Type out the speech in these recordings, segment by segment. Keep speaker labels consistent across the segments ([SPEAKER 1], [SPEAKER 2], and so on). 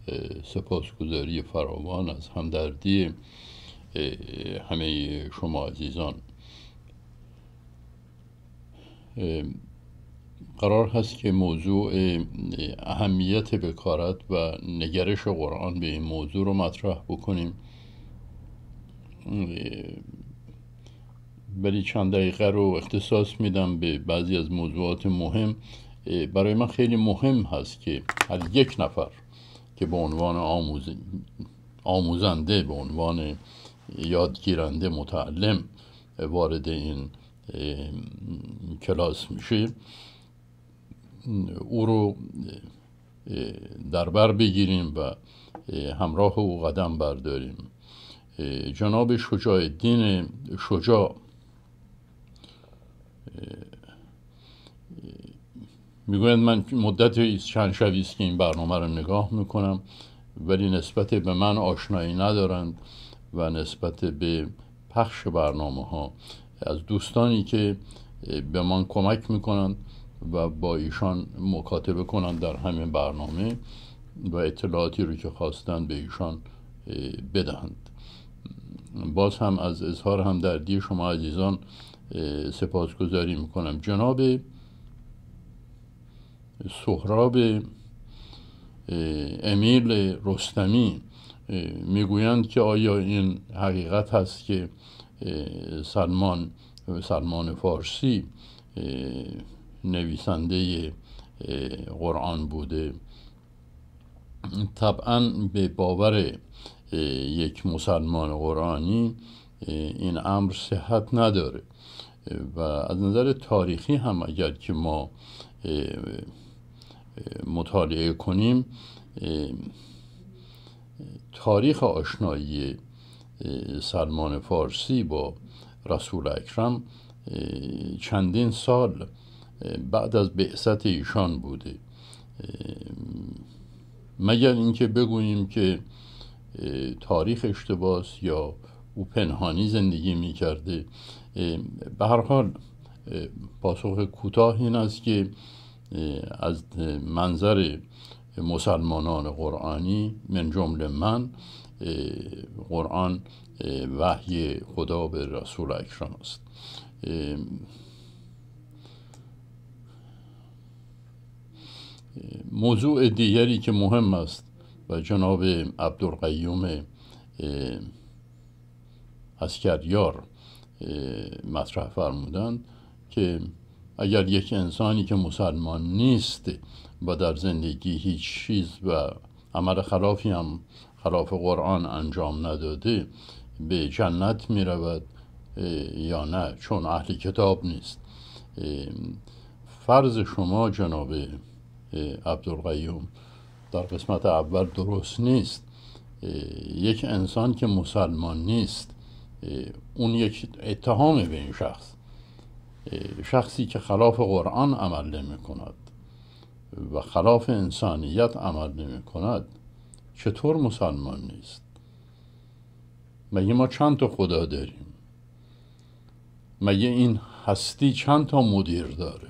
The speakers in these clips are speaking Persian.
[SPEAKER 1] سپاسگزاری فراوان از همدردی همه شما عزیزان. قرار هست که موضوع اهمیت بکارت و نگرش قرآن به این موضوع رو مطرح بکنیم، ولی چند دقیقه رو اختصاص میدم به بعضی از موضوعات مهم. برای من خیلی مهم هست که هر یک نفر که به عنوان آموزنده، به عنوان یادگیرنده، متعلم وارد این کلاس میشه، او رو در بر بگیریم و همراه او قدم برداریم. جناب شجاع الدین شجاع میگویند من مدت چند شبی است که این برنامه رو نگاه میکنم، ولی نسبت به من آشنایی ندارند و نسبت به پخش برنامه ها از دوستانی که به من کمک میکنند و با ایشان مکاتبه کنند در همین برنامه و اطلاعاتی رو که خواستند به ایشان بدهند. باز هم از اظهار همدردی شما عزیزان سپاسگزاری میکنم. جناب سهراب امیل رستمی میگویند که آیا این حقیقت هست که سلمان فارسی نویسنده قرآن بوده؟ طبعا به باور یک مسلمان قرآنی این امر صحت نداره و از نظر تاریخی هم اگر که ما مطالعه کنیم، تاریخ آشنایی سلمان فارسی با رسول اکرم چندین سال بعد از بعثت ایشان بوده، مگر اینکه بگوییم که تاریخ اشتباهه یا او پنهانی زندگی می‌کرده. به هر حال پاسخ کوتاه این است که از منظر مسلمانان قرآنی من جمله من، قرآن وحی خدا به رسول اکرم است. موضوع دیگری که مهم است و جناب عبدالقیوم عسکریار مطرح فرمودند که اگر یک انسانی که مسلمان نیست و در زندگی هیچ چیز و عمل خلافی هم خلاف قرآن انجام نداده به جنت می رود یا نه، چون اهل کتاب نیست. فرض شما جناب عبدالقیوم در قسمت اول درست نیست. یک انسان که مسلمان نیست، اون یک اتهام به این شخصی که خلاف قرآن عمل نمی کند و خلاف انسانیت عمل نمی کند چطور مسلمان نیست؟ مگه ما چند تا خدا داریم؟ مگه این هستی چند تا مدیر داره؟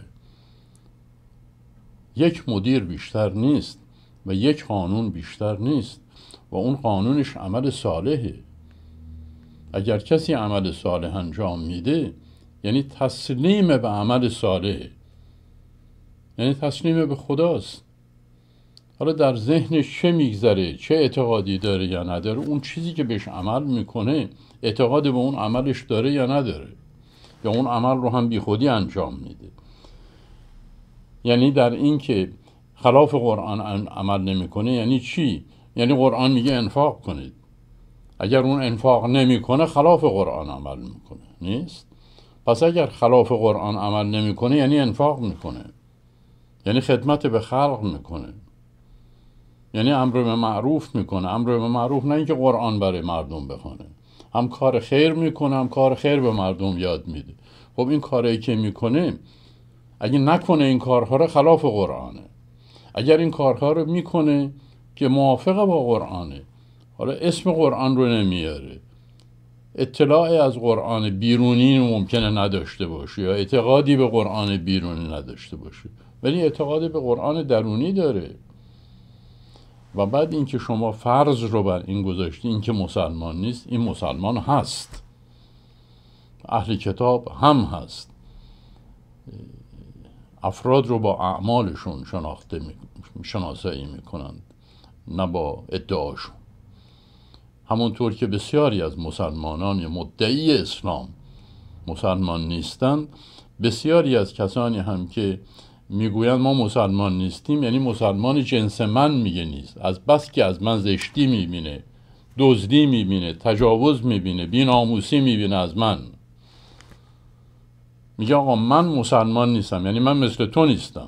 [SPEAKER 1] یک مدیر بیشتر نیست و یک قانون بیشتر نیست و اون قانونش عمل صالحه. اگر کسی عمل صالح انجام میده یعنی تسلیم به عمل صالح، یعنی تسلیم به خداست. حالا در ذهنش چه میگذره، چه اعتقادی داره یا نداره، اون چیزی که بهش عمل میکنه اعتقاد به اون عملش داره یا نداره، یا اون عمل رو هم بی خودی انجام میده. یعنی در این که خلاف قرآن عمل نمیکنه یعنی چی؟ یعنی قرآن میگه انفاق کنید، اگر اون انفاق نمیکنه خلاف قرآن عمل میکنه، نیست؟ پس اگر خلاف قرآن عمل نمیکنه یعنی انفاق میکنه، یعنی خدمت به خلق میکنه، یعنی امر به معروف میکنه. امر به معروف نه اینکه قرآن برای مردم بخونه، هم کار خیر میکنه هم کار خیر به مردم یاد میده. خب این کاری که میکنه اگه نکنه این کارها رو خلاف قرآنه. اگر این کارها رو میکنه که موافق با قرآنه، حالا اسم قرآن رو نمیاره، اطلاع از قرآن بیرونی ممکنه نداشته باشه یا اعتقادی به قرآن بیرونی نداشته باشه، ولی اعتقاد به قرآن درونی داره. و بعد اینکه شما فرض رو بر این گذاشتی این که مسلمان نیست، این مسلمان هست، اهل کتاب هم هست، افراد رو با اعمالشون شناسایی میکنند نه با ادعاشون. همونطور که بسیاری از مسلمانان مدعی اسلام مسلمان نیستند، بسیاری از کسانی هم که میگویند ما مسلمان نیستیم، یعنی مسلمان جنس من میگه نیست، از بس که از من زشتی میبینه، دزدی میبینه، تجاوز میبینه، بی‌ناموسی میبینه از من، میگه آقا من مسلمان نیستم، یعنی من مثل تو نیستم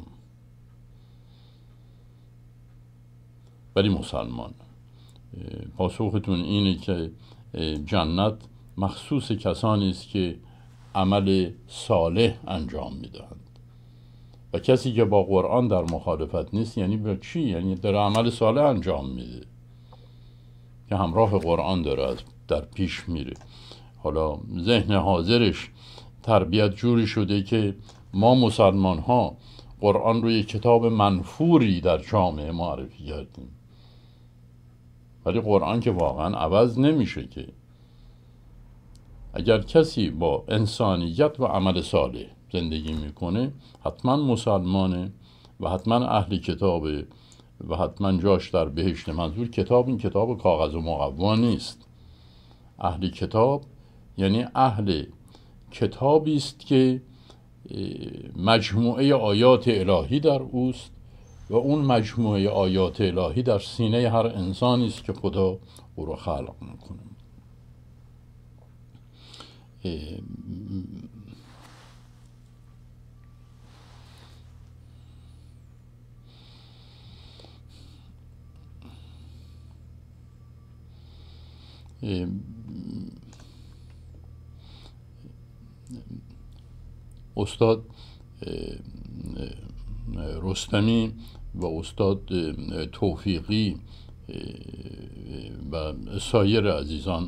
[SPEAKER 1] ولی مسلمان. پاسختون اینه که جنت مخصوص کسانی است که عمل صالح انجام میدهند و کسی که با قرآن در مخالفت نیست یعنی به چی؟ یعنی داره عمل صالح انجام میده که همراه قرآن داره در پیش میره. حالا ذهن حاضرش تربیت جوری شده که ما مسلمان ها قرآن رو یک کتاب منفوری در جامعه معرفی کردیم، ولی قرآن که واقعا عوض نمیشه. که اگر کسی با انسانیت و عمل صالح زندگی میکنه حتما مسلمانه و حتما اهل کتابه و حتما جاش در بهشت. منظور کتاب این کتاب کاغذ و مقوا نیست. اهل کتاب یعنی اهل کتابی است که مجموعه آیات الهی در اوست و اون مجموعه آیات الهی در سینه هر انسانی است که خدا او را خلق میکنه. استاد رستمی و استاد توفیقی و سایر عزیزان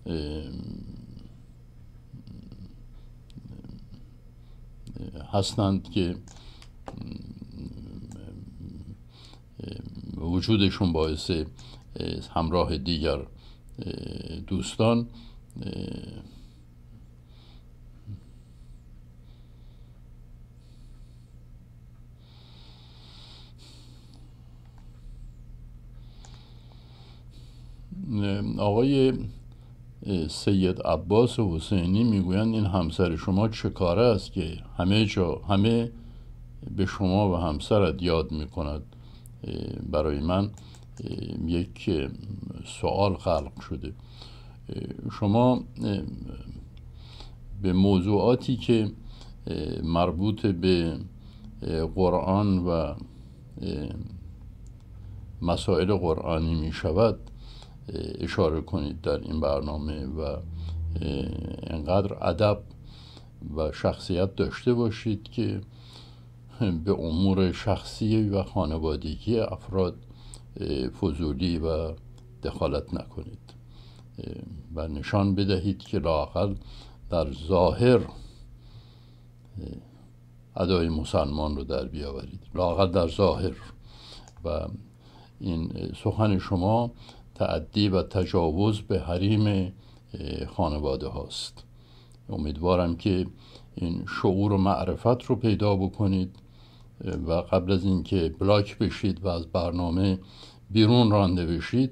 [SPEAKER 1] هستند که وجودشون باعث همراه دیگر دوستان آقای سید عباس حسینی میگویند این همسر شما چه کاره است که همه به شما و همسرت یاد میکند. برای من یک سوال خلق شده. شما به موضوعاتی که مربوط به قرآن و مسائل قرآنی می شود اشاره کنید در این برنامه و انقدر ادب و شخصیت داشته باشید که به امور شخصی و خانوادگی افراد فضولی و دخالت نکنید و نشان بدهید که لااقل در ظاهر ادای مسلمان رو در بیاورید، لااقل در ظاهر. و این سخن شما تعدی و تجاوز به حریم خانواده هاست. امیدوارم که این شعور و معرفت رو پیدا بکنید و قبل از اینکه بلاک بشید و از برنامه بیرون رانده بشید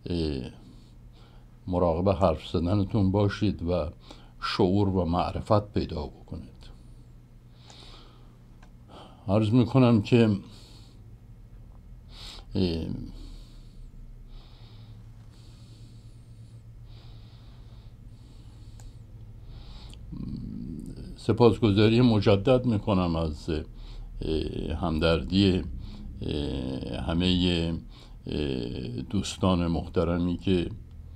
[SPEAKER 1] مراقب حرف زدنتون باشید و شعور و معرفت پیدا بکنید. عرض میکنم که سپاسگزاری مجدد میکنم از همدردی همه دوستان محترمی که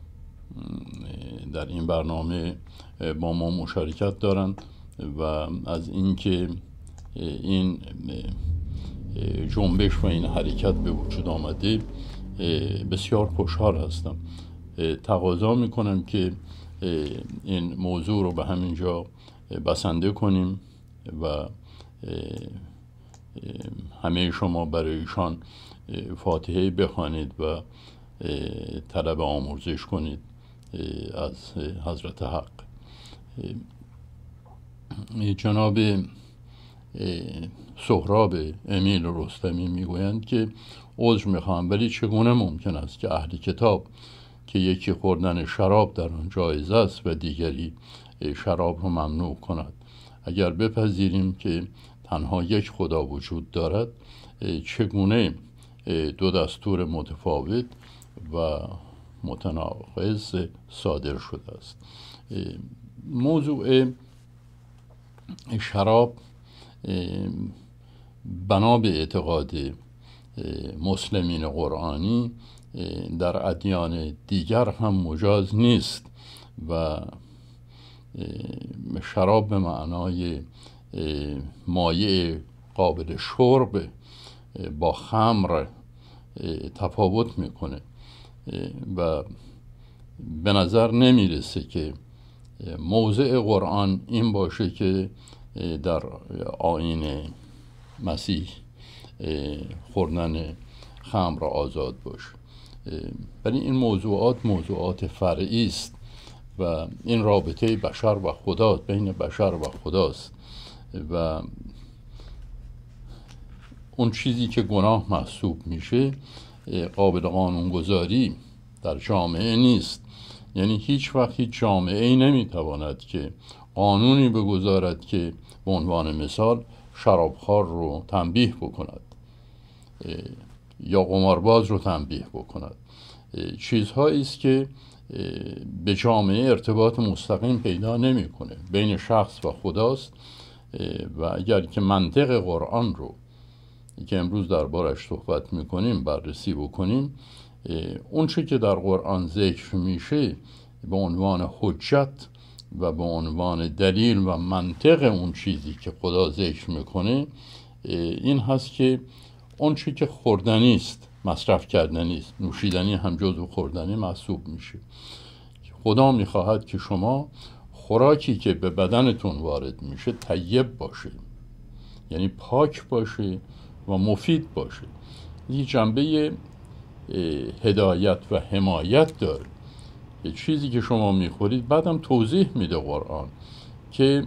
[SPEAKER 1] در این برنامه با ما مشارکت دارند و از اینکه این جنبش و این حرکت به وجود آمده بسیار خوشحال هستم. تقاضا میکنم که این موضوع رو به همین جا بسنده کنیم و همه شما برای ایشان فاتحه بخوانید و طلب آمرزش کنید از حضرت حق. جناب سهراب امیل رستمی میگویند که عذر میخواهم، ولی چگونه ممکن است که اهل کتاب که یکی خوردن شراب در آن جایز است و دیگری شراب رو ممنوع کند؟ اگر بپذیریم که تنها یک خدا وجود دارد، چگونه دو دستور متفاوت و متناقض صادر شده است؟ موضوع شراب بنا به اعتقاد مسلمین قرآنی در ادیان دیگر هم مجاز نیست و شراب به معنای مایع قابل شرب با خمر تفاوت میکنه و به نظر نمیرسه که موضع قرآن این باشه که در آیین مسیح خوردن خمر آزاد باشه. ولی این موضوعات فرعی است و این رابطه بشر و خدا بین بشر و خداست و اون چیزی که گناه محسوب میشه قابل قانونگذاری در جامعه نیست. یعنی هیچ وقت هیچ جامعه ای نمیتواند که قانونی بگذارد که به عنوان مثال شرابخوار رو تنبیه بکند یا قمارباز رو تنبیه بکند. چیزهایی است که به جامعه ارتباط مستقیم پیدا نمیکنه، بین شخص و خداست و اگر که منطق قرآن رو که امروز دربارش صحبت میکنیم بررسی بکنیم، اون چی که در قرآن ذکر میشه به عنوان حجت و به عنوان دلیل و منطق اون چیزی که خدا ذکر میکنه این هست که اون چی که خوردنی است مصرف کردنی است، نوشیدنی هم جزو خوردنی محسوب میشه. خدا میخواهد که شما خوراکی که به بدنتون وارد میشه طیب باشه، یعنی پاک باشه و مفید باشه. این جنبه هدایت و حمایت داره. چیزی که شما میخورید بعدم توضیح میده قرآن که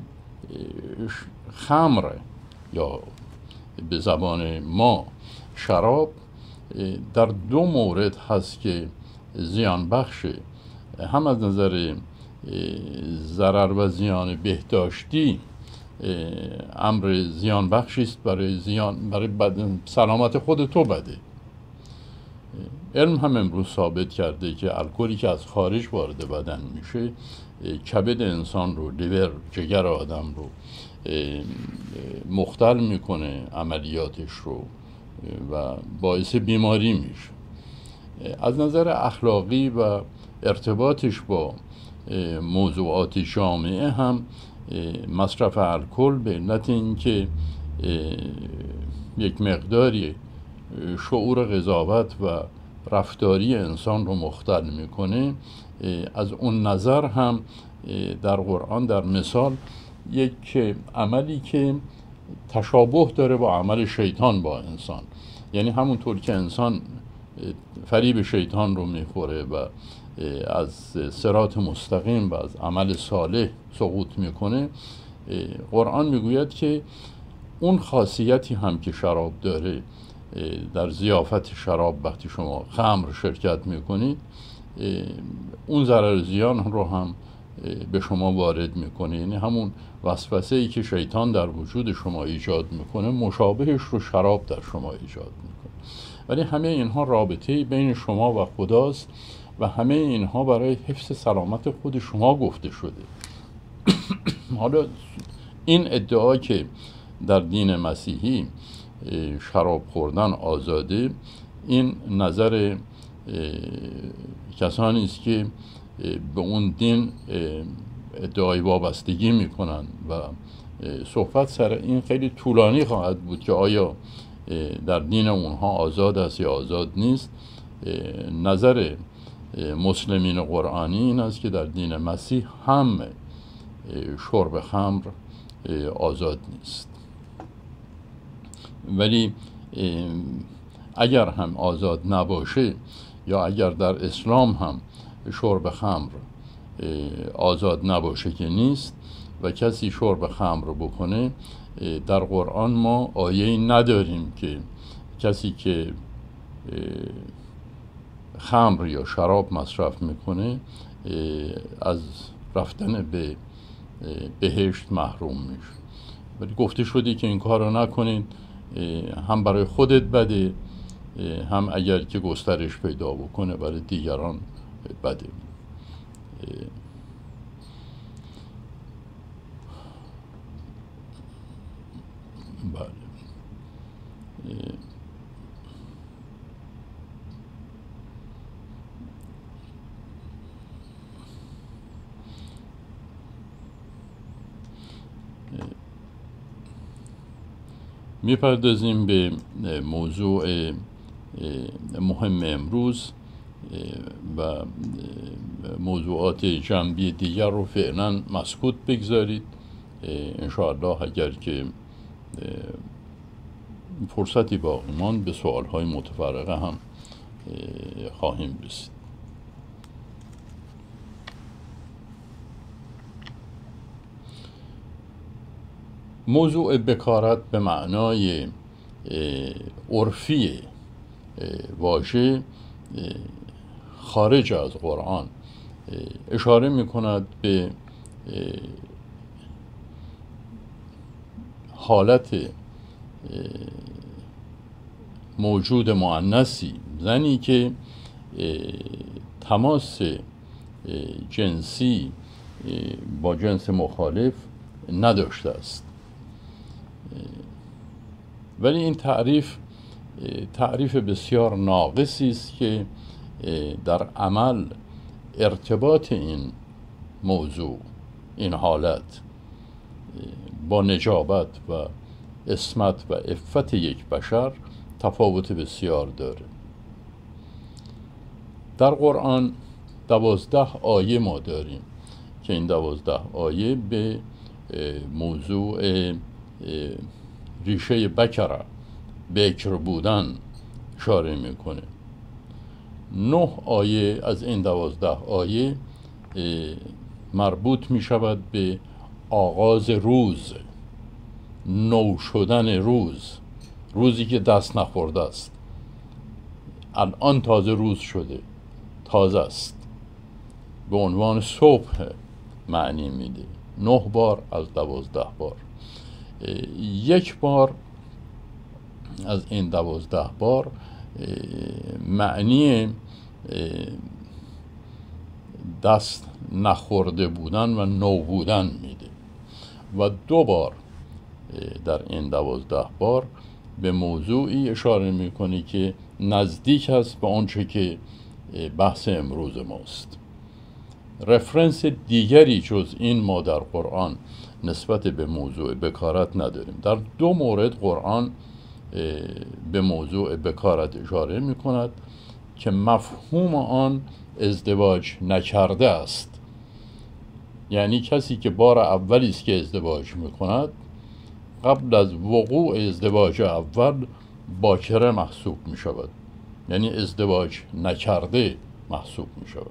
[SPEAKER 1] خمر یا به زبان ما شراب در دو مورد هست که زیان بخشه، هم از نظر ضرر و زیان بهداشتی امر زیان بخشی است، برای سلامت خود تو بده. علم هم امروز ثابت کرده که الکلی که از خارج وارد بدن میشه کبد انسان رو، لیور، جگر آدم رو مختل میکنه، عملیاتش رو و باعث بیماری میشه. از نظر اخلاقی و ارتباطش با موضوعات جامعه هم مصرف الکل به علت اینکه یک مقداری شعور قضاوت و رفتاری انسان رو مختل میکنه، از اون نظر هم در قرآن در مثال یک عملی که تشابه داره با عمل شیطان با انسان، یعنی همونطور که انسان فریب شیطان رو میخوره و از صراط مستقیم و از عمل صالح سقوط میکنه، قرآن میگوید که اون خاصیتی هم که شراب داره، در ضیافت شراب وقتی شما خمر شرکت میکنید اون ضرر زیان رو هم به شما وارد میکنه. یعنی همون وسوسه ای که شیطان در وجود شما ایجاد میکنه مشابهش رو شراب در شما ایجاد میکنه. ولی همه اینها رابطه بین شما و خداست و همه اینها برای حفظ سلامت خود شما گفته شده. حالا این ادعا که در دین مسیحی شراب خوردن آزاده، این نظر کسانی است که به اون دین ادعای وابستگی میکنن و صحبت سر این خیلی طولانی خواهد بود که آیا در دین اونها آزاد است یا آزاد نیست. نظر مسلمین قرآنی این است که در دین مسیح هم شرب خمر آزاد نیست، ولی اگر هم آزاد نباشه یا اگر در اسلام هم شرب خمر آزاد نباشه که نیست و کسی شرب خمر بکنه، در قرآن ما آیه‌ای نداریم که کسی که خمر یا شراب مصرف میکنه از رفتن به بهشت محروم میشه. ولی گفته شده که این کار رو نکنید، هم برای خودت بده، هم اگر که گسترش پیدا بکنه برای دیگران بده. بله. میپردازیم به موضوع مهم امروز و موضوعات جنبی دیگر رو فعلا مسکوت بگذارید. انشاءالله اگر که فرصتی باقی ماند به سوالهای متفرقه هم خواهیم رسید. موضوع بکارت به معنای عرفی واژه خارج از قرآن اشاره می کند به حالت موجود مؤنثی، زنی که تماس جنسی با جنس مخالف نداشته است. ولی این تعریف بسیار ناقصی است که در عمل ارتباط این موضوع، این حالت با نجابت و عصمت و عفت یک بشر تفاوت بسیار داره. در قرآن 12 آیه ما داریم که این 12 آیه به موضوع ریشه بکر بودن اشاره میکنه. 9 آیه از این 12 آیه مربوط میشود به آغاز روز، نو شدن روزی که دست نخورده است، الان تازه روز شده، تازه است، به عنوان صبح معنی میده. 9 بار از 12 بار. یک بار از این 12 بار معنی دست نخورده بودن و نو بودن میده و 2 بار در این 12 بار به موضوعی اشاره میکنه که نزدیک است به آنچه که بحث امروز ماست. رفرنس دیگری جز این ما در قرآن نسبت به موضوع بکارت نداریم. در 2 مورد قرآن به موضوع بکارت اشاره می کند که مفهوم آن ازدواج نکرده است، یعنی کسی که بار اولی است که ازدواج می کند قبل از وقوع ازدواج اول باکره محسوب می شود، یعنی ازدواج نکرده محسوب می شود.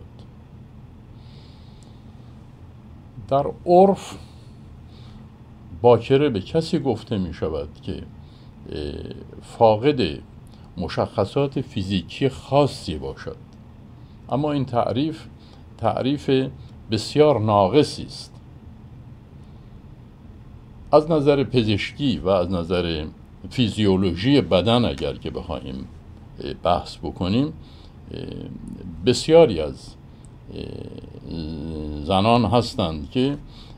[SPEAKER 1] در عرف باکره به کسی گفته می شود که فاقد مشخصات فیزیکی خاصی باشد، اما این تعریف بسیار ناقصی است. از نظر پزشکی و از نظر فیزیولوژی بدن اگر که بخواهیم بحث بکنیم، بسیاری از زنان هستند که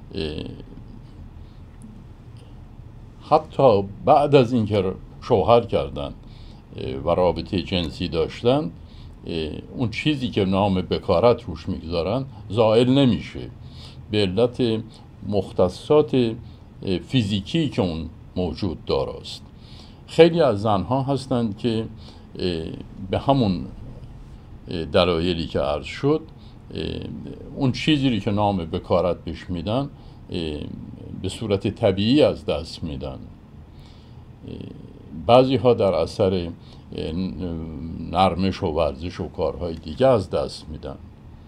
[SPEAKER 1] حتی بعد از اینکه شوهر کردن و رابطه جنسی داشتن، اون چیزی که نام بکارت روش میگذارن زائل نمیشه به علت مختصات فیزیکی که اون موجود داراست. خیلی از زنها هستند که به همون دلایلی که عرض شد اون چیزی که نام بکارت بهش میدن به صورت طبیعی از دست میدن. بعضی ها در اثر نرمش و ورزش و کارهای دیگه از دست میدن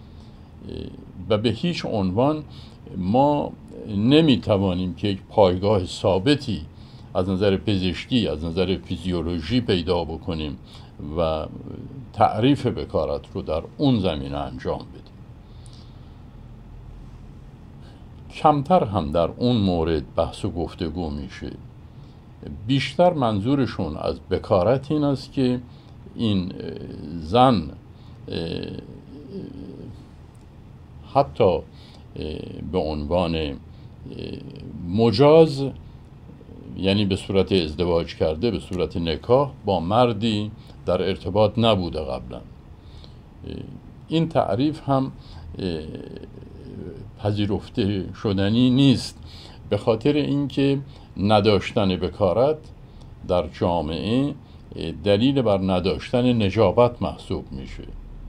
[SPEAKER 1] و به هیچ عنوان ما نمیتوانیم که یک پایگاه ثابتی از نظر پزشکی، از نظر فیزیولوژی پیدا بکنیم و تعریف بکارت رو در اون زمینه انجام بدیم. کمتر هم در اون مورد بحث و گفتگو میشه. بیشتر منظورشون از بکارت این است که این زن حتی به عنوان مجاز، یعنی به صورت ازدواج کرده، به صورت نکاح با مردی در ارتباط نبوده قبلا. این تعریف هم پذیرفته شدنی نیست، به خاطر اینکه نداشتن بکارت در جامعه دلیل بر نداشتن نجابت محسوب میشه،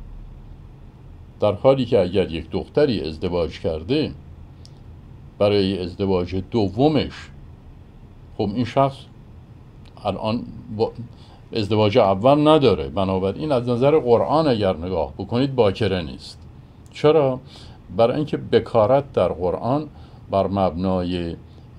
[SPEAKER 1] در حالی که اگر یک دختری ازدواج کرده برای ازدواج دومش، خب این شخص الان ازدواج اول نداره، بنابراین از نظر قرآن اگر نگاه بکنید باکره نیست. چرا؟ برای اینکه بکارت در قرآن بر مبنای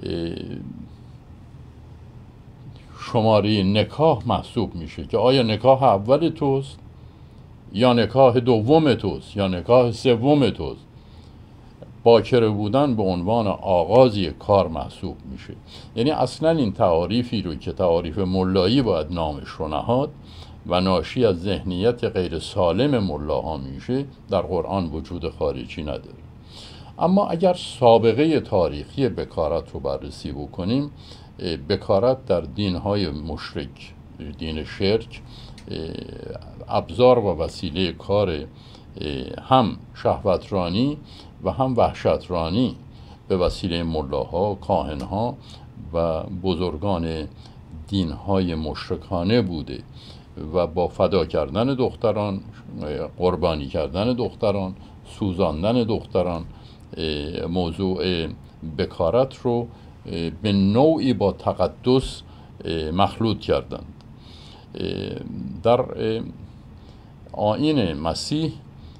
[SPEAKER 1] شماره نکاح محسوب میشه که آیا نکاح اول توست یا نکاح دوم توست یا نکاح سوم توست. باکره بودن به عنوان آغاز یک کار محسوب میشه. یعنی اصلا این تعاریفی رو که تعاریف ملایی باید نامش رو نهاد و ناشی از ذهنیت غیر سالم ملاها میشه، در قرآن وجود خارجی نداره. اما اگر سابقه تاریخی بکارت رو بررسی بکنیم، بکارت در دینهای مشرک، دین شرک، ابزار و وسیله کار هم شهوترانی و هم وحشترانی به وسیله ملاها، کاهنها و بزرگان دینهای مشرکانه بوده و با فدا کردن دختران، قربانی کردن دختران، سوزاندن دختران، موضوع بکارت رو به نوعی با تقدس مخلوط کردند. در آیین مسیح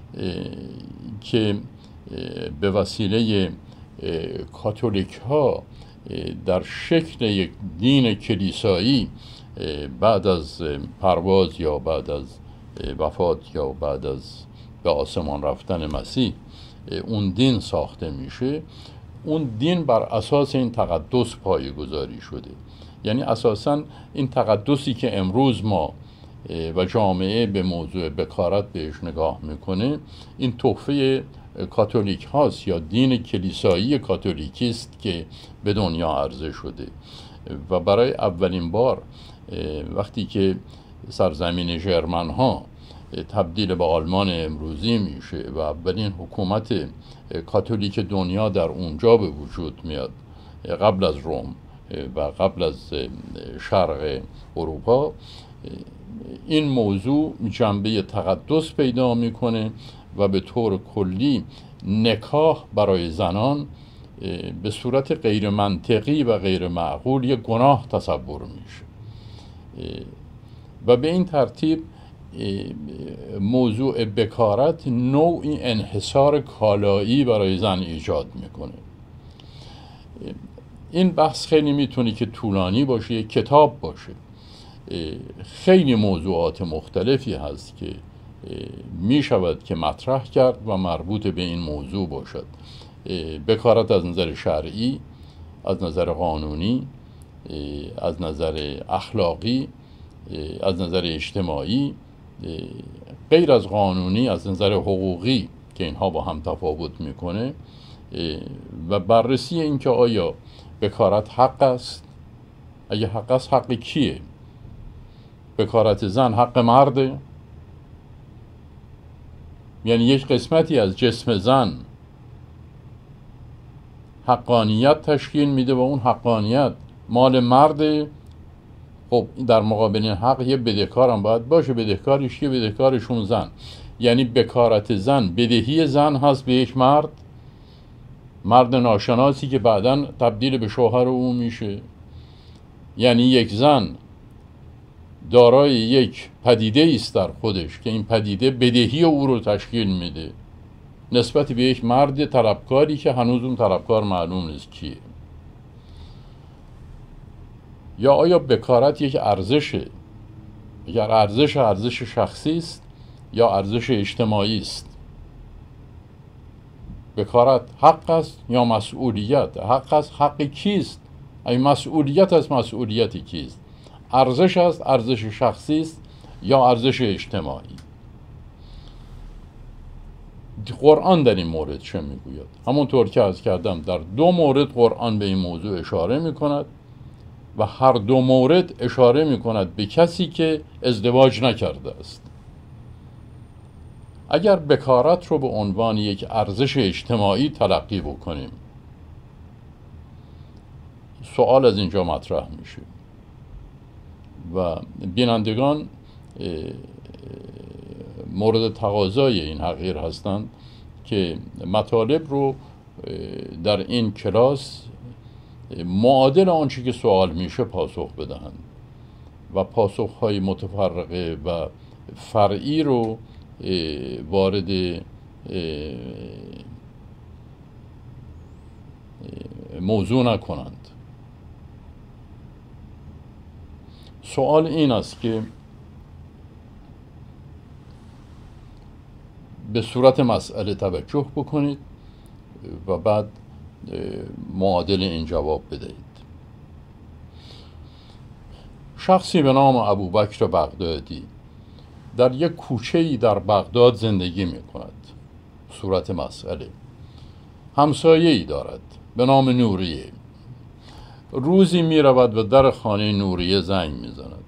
[SPEAKER 1] که به وسیله کاتولیک ها در شکل یک دین کلیسایی بعد از پرواز یا بعد از وفات یا بعد از به آسمان رفتن مسیح اون دین ساخته میشه، اون دین بر اساس این تقدس پایه‌گذاری شده. یعنی اساساً این تقدسی که امروز ما و جامعه به موضوع بکارت بهش نگاه میکنه، این تحفه کاتولیک هاست یا دین کلیسایی کاتولیکی است که به دنیا عرضه شده و برای اولین بار وقتی که سرزمین ژرمن ها تبدیل به آلمان امروزی میشه و اولین حکومت کاتولیک دنیا در اونجا به وجود میاد، قبل از روم و قبل از شرق اروپا، این موضوع جنبه تقدس پیدا میکنه و به طور کلی نکاح برای زنان به صورت غیر منطقی و غیر معقول یک گناه تصور میشه و به این ترتیب موضوع بکارت نوعی انحصار کالایی برای زن ایجاد میکنه. این بحث خیلی میتونه که طولانی باشه، یک کتاب باشه، خیلی موضوعات مختلفی هست که میشود که مطرح کرد و مربوط به این موضوع باشد. بکارت از نظر شرعی، از نظر قانونی، از نظر اخلاقی، از نظر اجتماعی، غیر از قانونی، از نظر حقوقی که اینها با هم تفاوت میکنه و بررسی این که آیا بکارت حق است؟ اگه حق است، حق کیه؟ بکارت زن حق مرده؟ یعنی یک قسمتی از جسم زن حقانیت تشکیل میده و اون حقانیت مال مرده. خب در مقابل این حق یه بدهکار هم باید باشه، بدهکارش یه بدهکارشون زن. یعنی بکارت زن بدهی زن هست به یک مرد ناشناسی که بعداً تبدیل به شوهر او میشه. یعنی یک زن دارای یک پدیده است در خودش که این پدیده بدهی او رو تشکیل میده نسبت به یک مرد طلبکاری که هنوز اون طلبکار معلوم نیست کیه، یا آیا بکارت یک ارزشه؟ اگر ارزش شخصی است یا ارزش اجتماعی است؟ بکارت حق است یا مسئولیت؟ حق است، حق کیست؟ این مسئولیت است، مسئولیت کیست؟ ارزش است، ارزش شخصی است یا ارزش اجتماعی؟ قرآن در این مورد چه میگوید؟ همونطور که عرض کردم در دو مورد قرآن به این موضوع اشاره میکند و هر دو مورد اشاره میکند به کسی که ازدواج نکرده است. اگر بکارت رو به عنوان یک ارزش اجتماعی تلقی بکنیم، سوال از اینجا مطرح میشه و بینندگان مورد تقاضای این حقیر هستند که مطالب رو در این کلاس معادل آنچه که سوال میشه پاسخ بدهند و پاسخهای متفرقه و فرعی رو وارد موضوع نکنند. سوال این است که به صورت مسئله توجه بکنید و بعد معادل این جواب بدهید. شخصی به نام ابوبکر بغدادی در یک کوچه‌ای در بغداد زندگی می کند. صورت مسئله: همسایه‌ای دارد به نام نوریه. روزی می رود و در خانه نوریه زنگ می زند.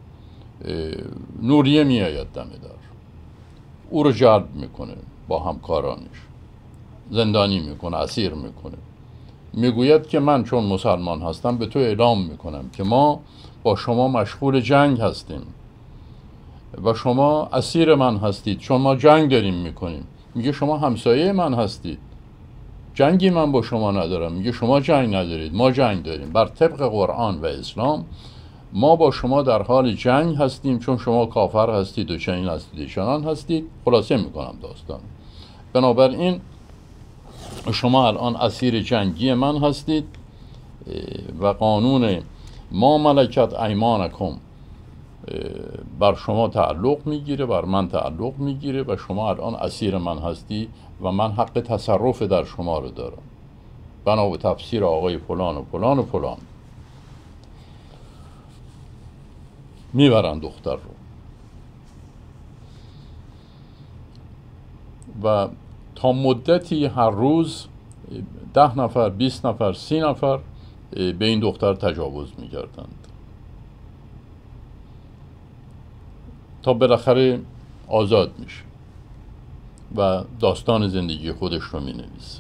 [SPEAKER 1] نوریه می آید دم در، او رو جلب میکنه، با همکارانش زندانی میکنه، اسیر میکنه. میگوید که من چون مسلمان هستم به تو اعلام میکنم که ما با شما مشغول جنگ هستیم و شما اسیر من هستید چون ما جنگ داریم میکنیم. میگه شما همسایه من هستید، جنگی من با شما ندارم. میگه شما جنگ ندارید، ما جنگ داریم. بر طبق قرآن و اسلام ما با شما در حال جنگ هستیم چون شما کافر هستید و چنین هستید چنان هستید. خلاصه میکنم داستان. بنابراین شما الان اسیر جنگی من هستید و قانون ما ملکت ایمانکم بر شما تعلق میگیره، بر من تعلق میگیره و شما الان اسیر من هستی و من حق تصرف در شما رو دارم بنا به تفسیر آقای فلان و فلان و فلان. میبرن دختر رو و تا مدتی هر روز 10 نفر 20 نفر 30 نفر به این دختر تجاوز میکردند تا بالاخره آزاد میشه و داستان زندگی خودش رو مینویسه.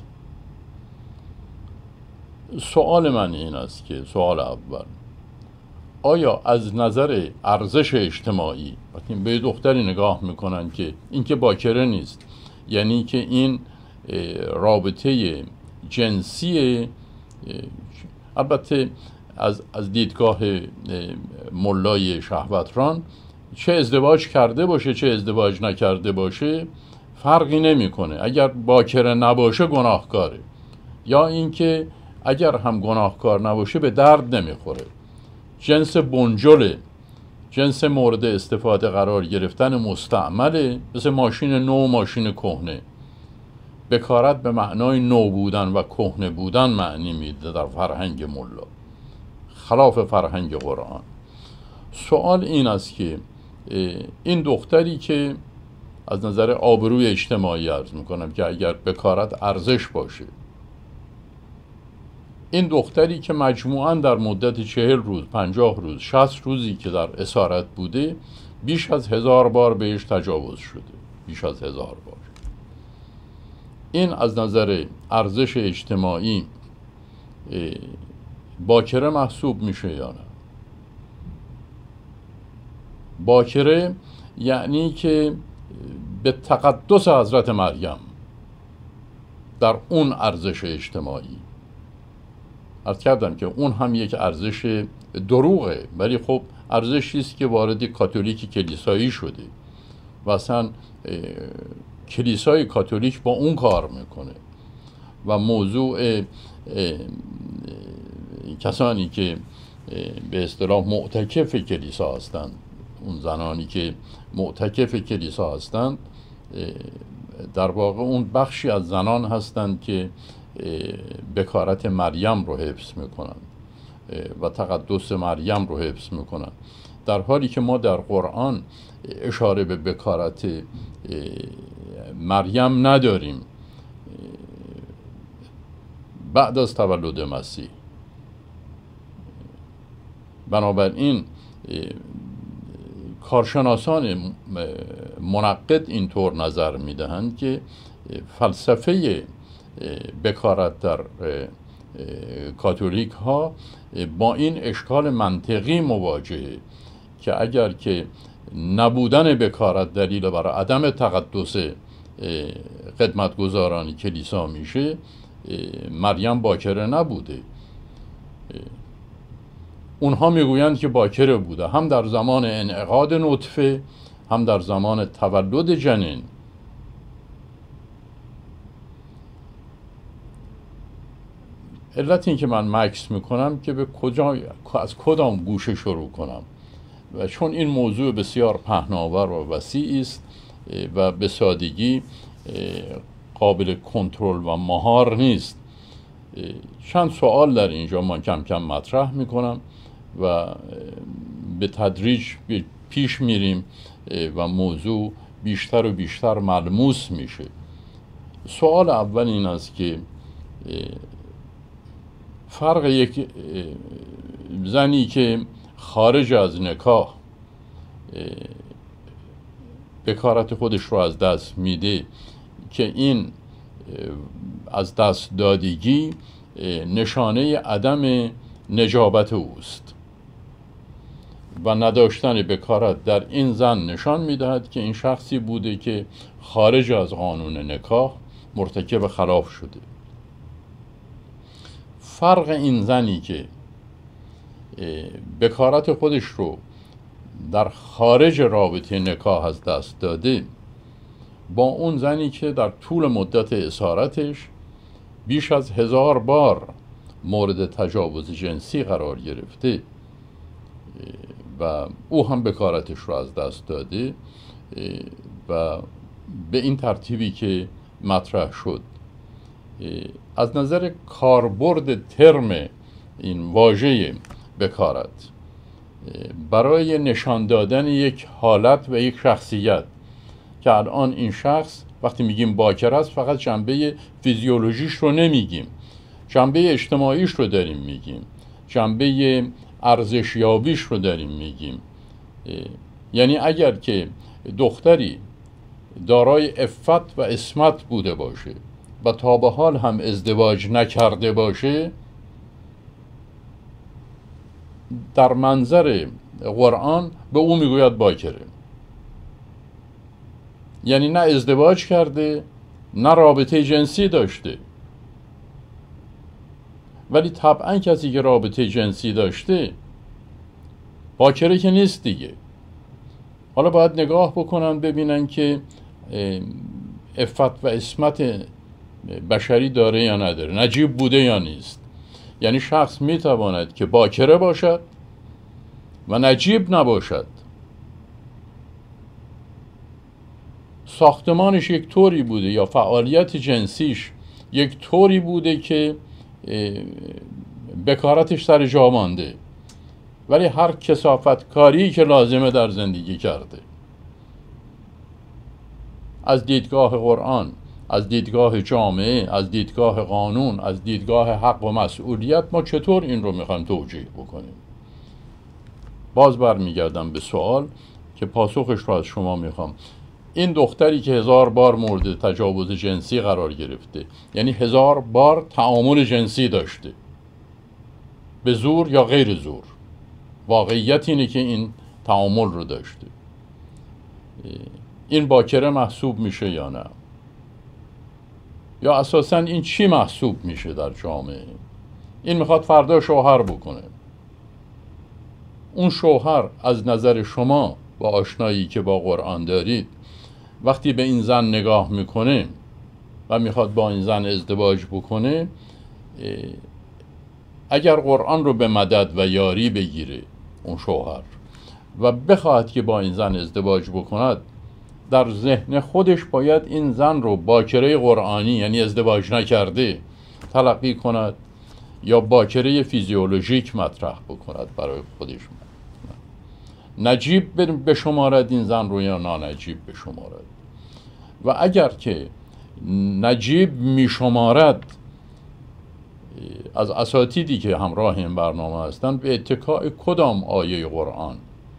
[SPEAKER 1] سوال من این است که سوال اول: آیا از نظر ارزش اجتماعی وقتی به دختری نگاه میکنن که این که باکره نیست، یعنی که این رابطه جنسی، البته از دیدگاه ملای شهوتران، چه ازدواج کرده باشه چه ازدواج نکرده باشه فرقی نمیکنه. اگر باکره نباشه گناهکاره، یا اینکه اگر هم گناهکار نباشه به درد نمیخوره. جنس بنجله، جنس مورد استفاده قرار گرفتن مستعمله، مثل ماشین نو، ماشین کهنه. بکارت به معنای نو بودن و کهنه بودن معنی میده در فرهنگ ملا، خلاف فرهنگ قرآن. سوال این است که این دختری که از نظر آبروی اجتماعی عرض میکنم که اگر بکارت ارزش باشه، این دختری که مجموعاً در مدت 40 روز 50 روز 60 روزی که در اسارت بوده بیش از 1000 بار بهش تجاوز شده، بیش از 1000 بار، این از نظر ارزش اجتماعی باکره محسوب میشه یا نه؟ باکره یعنی که به تقدس حضرت مریم در اون ارزش اجتماعی عرض کردم که اون هم یک ارزش دروغه، ولی خب ارزشی است که وارد کاتولیک کلیسایی شده و اصلا کلیسای کاتولیک با اون کار میکنه و موضوع کسانی که به اصطلاح معتکف کلیسا هستند، اون زنانی که معتکف کلیسا هستند، در واقع اون بخشی از زنان هستند که بکارت مریم رو حفظ میکنند و تقدس مریم رو حفظ میکنند، در حالی که ما در قرآن اشاره به بکارت مریم نداریم بعد از تولد مسیح. بنابراین کارشناسان منقد اینطور نظر میدهند که فلسفه بکارت در کاتولیک ها با این اشکال منطقی مواجهه که اگر که نبودن بکارت دلیل برای عدم تقدس خدمتگزاران کلیسا میشه، مریم باکره نبوده. اونها میگویند که باکره بوده، هم در زمان انعقاد نطفه هم در زمان تولد جنین. علت این که من مکس میکنم که از کدام گوشه شروع کنم و چون این موضوع بسیار پهناور و وسیع است و به سادگی قابل کنترل و مهار نیست، چند سوال در اینجا من کم کم مطرح میکنم و به تدریج پیش میریم و موضوع بیشتر و بیشتر ملموس میشه. سوال اول این است که فرق یک زنی که خارج از نکاح بکارت خودش رو از دست میده که این از دست دادگی نشانه عدم نجابت اوست و نداشتن بکارت در این زن نشان میدهد که این شخصی بوده که خارج از قانون نکاح مرتکب خلاف شده. فرق این زنی که بکارت خودش رو در خارج رابطه نکاح از دست داده با اون زنی که در طول مدت اسارتش بیش از 1000 بار مورد تجاوز جنسی قرار گرفته و او هم بکارتش رو از دست داده و به این ترتیبی که مطرح شد، از نظر کاربرد ترم این واژه بکارت برای نشان دادن یک حالت و یک شخصیت که الان این شخص وقتی میگیم باکر است فقط جنبه فیزیولوژیش رو نمیگیم، جنبه اجتماعیش رو داریم میگیم، جنبه ارزشیابیش رو داریم میگیم. یعنی اگر که دختری دارای عفت و عصمت بوده باشه و تا به حال هم ازدواج نکرده باشه، در منظر قرآن به او میگوید باکره. یعنی نه ازدواج کرده نه رابطه جنسی داشته، ولی طبعا کسی که رابطه جنسی داشته باکره که نیست دیگه. حالا باید نگاه بکنن ببینن که عفت و عصمت بشری داره یا نداره، نجیب بوده یا نیست. یعنی شخص میتواند که باکره باشد و نجیب نباشد، ساختمانش یک طوری بوده یا فعالیت جنسیش یک طوری بوده که بکارتش سر جا مانده، ولی هر کثافت کاری که لازمه در زندگی کرده. از دیدگاه قرآن، از دیدگاه جامعه، از دیدگاه قانون، از دیدگاه حق و مسئولیت ما چطور این رو میخوایم توجیه بکنیم؟ باز برمیگردم به سوال که پاسخش رو از شما میخوام. این دختری که 1000 بار مورد تجاوز جنسی قرار گرفته، یعنی 1000 بار تعامل جنسی داشته، به زور یا غیر زور، واقعیت اینه که این تعامل رو داشته، این باکره محسوب میشه یا نه؟ یا اساساً این چی محسوب میشه در جامعه؟ این میخواد فردا شوهر بکنه، اون شوهر از نظر شما با آشنایی که با قرآن دارید وقتی به این زن نگاه میکنه و میخواد با این زن ازدواج بکنه، اگر قرآن رو به مدد و یاری بگیره اون شوهر و بخواهد که با این زن ازدواج بکند، در ذهن خودش باید این زن رو باکره قرآنی، یعنی ازدواج نکرده، تلقی کند یا باکره فیزیولوژیک مطرح بکند برای خودش. نجیب بشمارد این زن رو یا نانجیب بشمارد. و اگر که نجیب میشمارد، از اساتیدی که همراه این برنامه هستند به اتکاء کدام آیه قرآن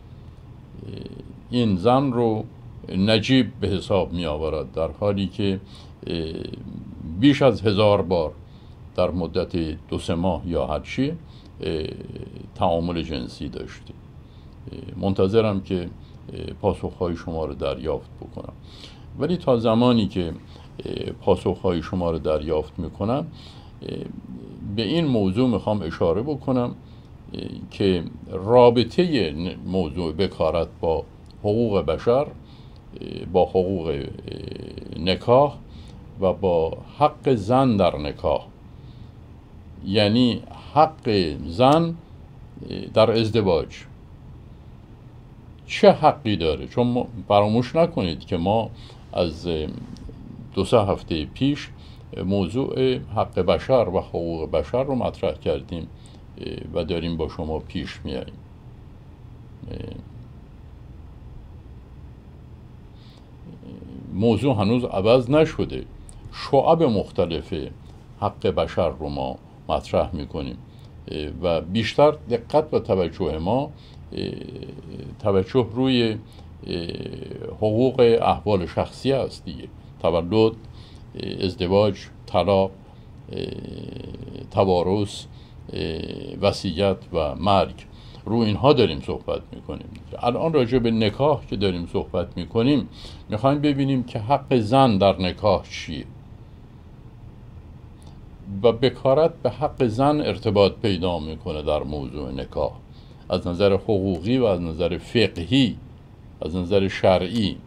[SPEAKER 1] این زن رو نجیب به حساب می آورد، در حالی که بیش از 1000 بار در مدت 2-3 ماه یا هر چی تعامل جنسی داشته. منتظرم که پاسخهای شما رو دریافت بکنم. ولی تا زمانی که پاسخهای شما رو دریافت میکنم، به این موضوع میخوام اشاره بکنم که رابطه موضوع بکارت با حقوق بشر، با حقوق نکاح و با حق زن در نکاح، یعنی حق زن در ازدواج چه حقی داره. چون فراموش نکنید که ما از 2-3 هفته پیش موضوع حق بشر و حقوق بشر رو مطرح کردیم و داریم با شما پیش میاییم. موضوع هنوز عوض نشده، شعب مختلف حق بشر رو ما مطرح میکنیم و بیشتر دقت و توجه ما توجه روی حقوق احوال شخصی است دیگه. تولد، ازدواج، طلاق، توارث، وصیت و مرگ، رو اینها داریم صحبت میکنیم. الان راجع به نکاح که داریم صحبت میکنیم، میخوایم ببینیم که حق زن در نکاح چیه و بکارت به حق زن ارتباط پیدا میکنه در موضوع نکاح، از نظر حقوقی و از نظر فقهی، از نظر شرعی.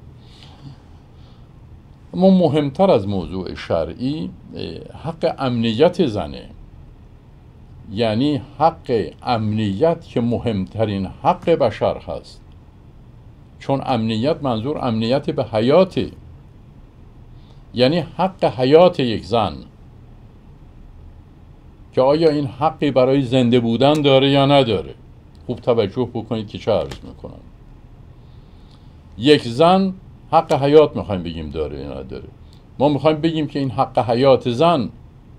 [SPEAKER 1] اما مهمتر از موضوع شرعی حق امنیت زنه، یعنی حق امنیت که مهمترین حق بشر هست. چون امنیت منظور امنیت به حیاته، یعنی حق حیات یک زن، که آیا این حقی برای زنده بودن داره یا نداره. خوب توجه بکنید که چه عرض میکنم. یک زن حق حیات میخوایم بگیم داره یا نداره. ما میخوایم بگیم که این حق حیات زن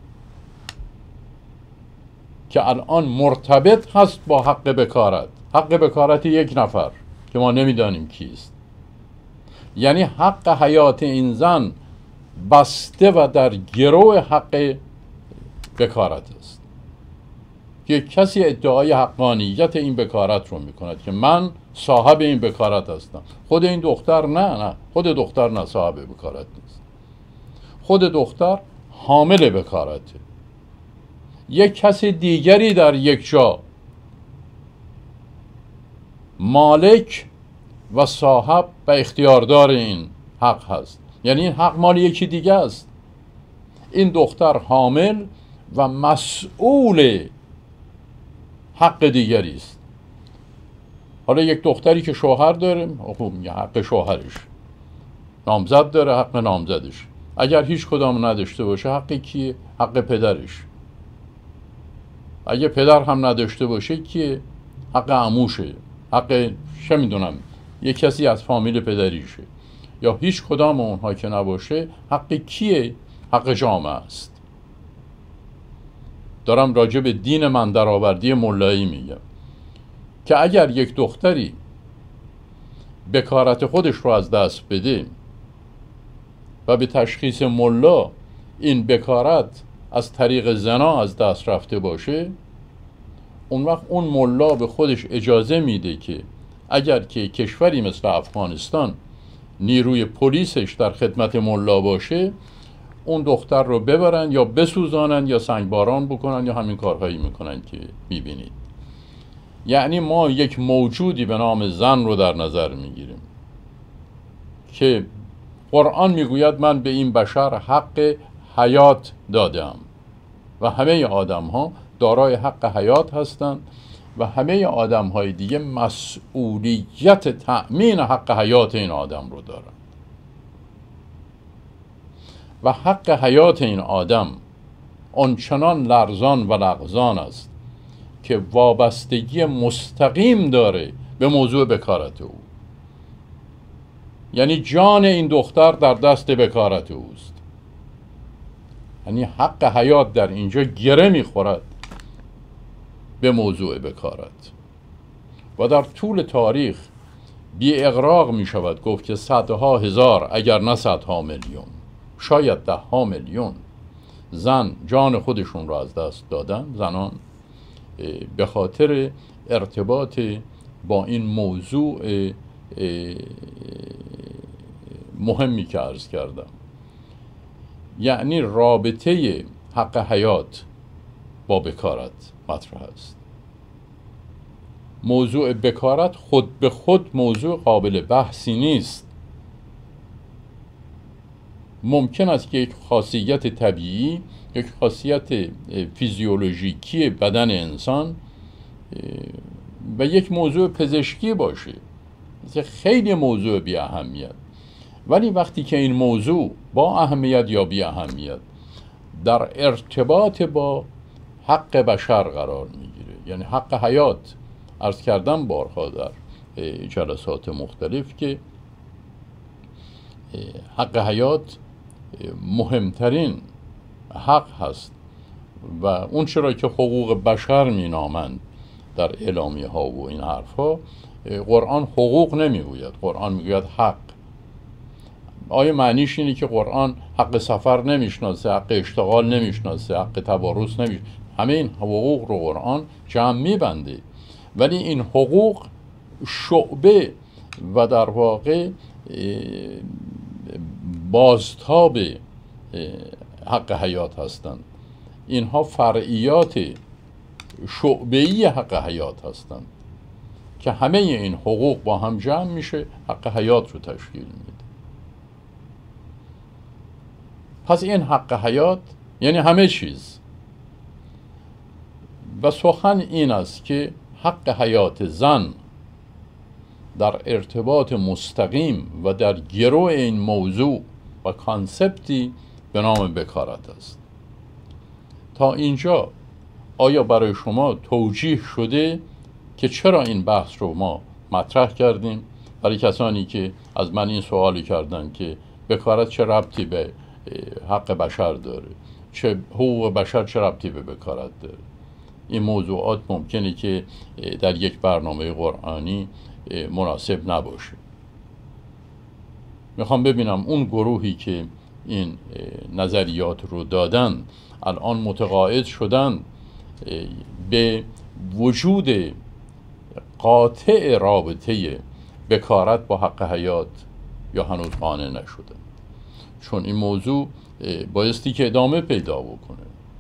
[SPEAKER 1] که الان مرتبط هست با حق بکارت، حق بکارت یک نفر که ما نمیدانیم کیست، یعنی حق حیات این زن بسته و در گرو حق بکارت است. که کسی ادعای حقانیت این بکارت رو میکند که من صاحب این بکارت هستم. خود این دختر نه خود دختر نه صاحب بکارت نیست. خود دختر حامل بکارته. یک کس دیگری در یک جا مالک و صاحب و اختیاردار این حق هست، یعنی این حق مال یکی دیگه است. این دختر حامل و مسئول حق دیگری است. حالا یک دختری که شوهر داره، خب میگه حق شوهرش، نامزد داره، حق نامزدش. اگر هیچ کدام نداشته باشه حق کیه؟ حق پدرش. اگه پدر هم نداشته باشه کیه؟ حق عموشه، حق چه میدونم یک کسی از فامیل پدریشه. یا هیچ کدام اونها که نباشه حق کیه؟ حق جامعه است. دارم راجع به دین من درآوردی ملایی میگم که اگر یک دختری بکارت خودش رو از دست بده و به تشخیص ملا این بکارت از طریق زنا از دست رفته باشه، اون وقت اون ملا به خودش اجازه میده که اگر که کشوری مثل افغانستان نیروی پلیسش در خدمت ملا باشه، اون دختر رو ببرن یا بسوزانن یا سنگباران بکنن یا همین کارهایی میکنن که میبینید. یعنی ما یک موجودی به نام زن رو در نظر میگیریم که قرآن میگوید من به این بشر حق حیات دادم و همه آدم ها دارای حق حیات هستند و همه آدم های دیگه مسئولیت تأمین حق حیات این آدم رو دارن و حق حیات این آدم آنچنان لرزان و لغزان است که وابستگی مستقیم داره به موضوع بکارت او. یعنی جان این دختر در دست بکارت اوست. یعنی حق حیات در اینجا گره میخورد به موضوع بکارت و در طول تاریخ بی اغراق می شود گفت که صدها هزار اگر نه صدها میلیون شاید دهها میلیون زن جان خودشون را از دست دادن، زنان، به خاطر ارتباط با این موضوع مهمی که عرض کردم. یعنی رابطه حق حیات با بکارت مطرح است. موضوع بکارت خود به خود موضوع قابل بحثی نیست. ممکن است که یک خاصیت طبیعی، یک خاصیت فیزیولوژیکی بدن انسان و یک موضوع پزشکی باشه، خیلی موضوع بی اهمیت، ولی وقتی که این موضوع با اهمیت یا بی اهمیت در ارتباط با حق بشر قرار میگیره، یعنی حق حیات، عرض کردم بارها در جلسات مختلف که حق حیات مهمترین حق هست و اون چرا که حقوق بشر می نامند در اعلامیه ها و این حرف ها، قرآن حقوق نمیگوید، قرآن میگوید حق. آیا معنیش اینه که قرآن حق سفر نمیشناسه، حق اشتغال نمیشناسه، حق تبارز نمیشناسه؟ همه این حقوق رو قرآن جمع میبنده، ولی این حقوق شعبه و در واقع بازتاب حق حیات هستند. اینها فرعیات شعبه‌ای حق حیات هستند که همه این حقوق با هم جمع میشه حق حیات رو تشکیل میده. پس این حق حیات یعنی همه چیز و سخن این است که حق حیات زن در ارتباط مستقیم و در گرو این موضوع و کانسپتی به نام بکارت است. تا اینجا آیا برای شما توجیه شده که چرا این بحث رو ما مطرح کردیم؟ برای کسانی که از من این سوالی کردن که بکارت چه ربطی به حق بشر داره، چه حقوق بشر چه ربطی به بکارت داره، این موضوعات ممکنه که در یک برنامه قرآنی مناسب نباشه. میخوام ببینم اون گروهی که این نظریات رو دادن الان متقاعد شدن به وجود قاطع رابطه بکارت با حق حیات یا هنوز قانع نشدن، چون این موضوع بایستی که ادامه پیدا بکنه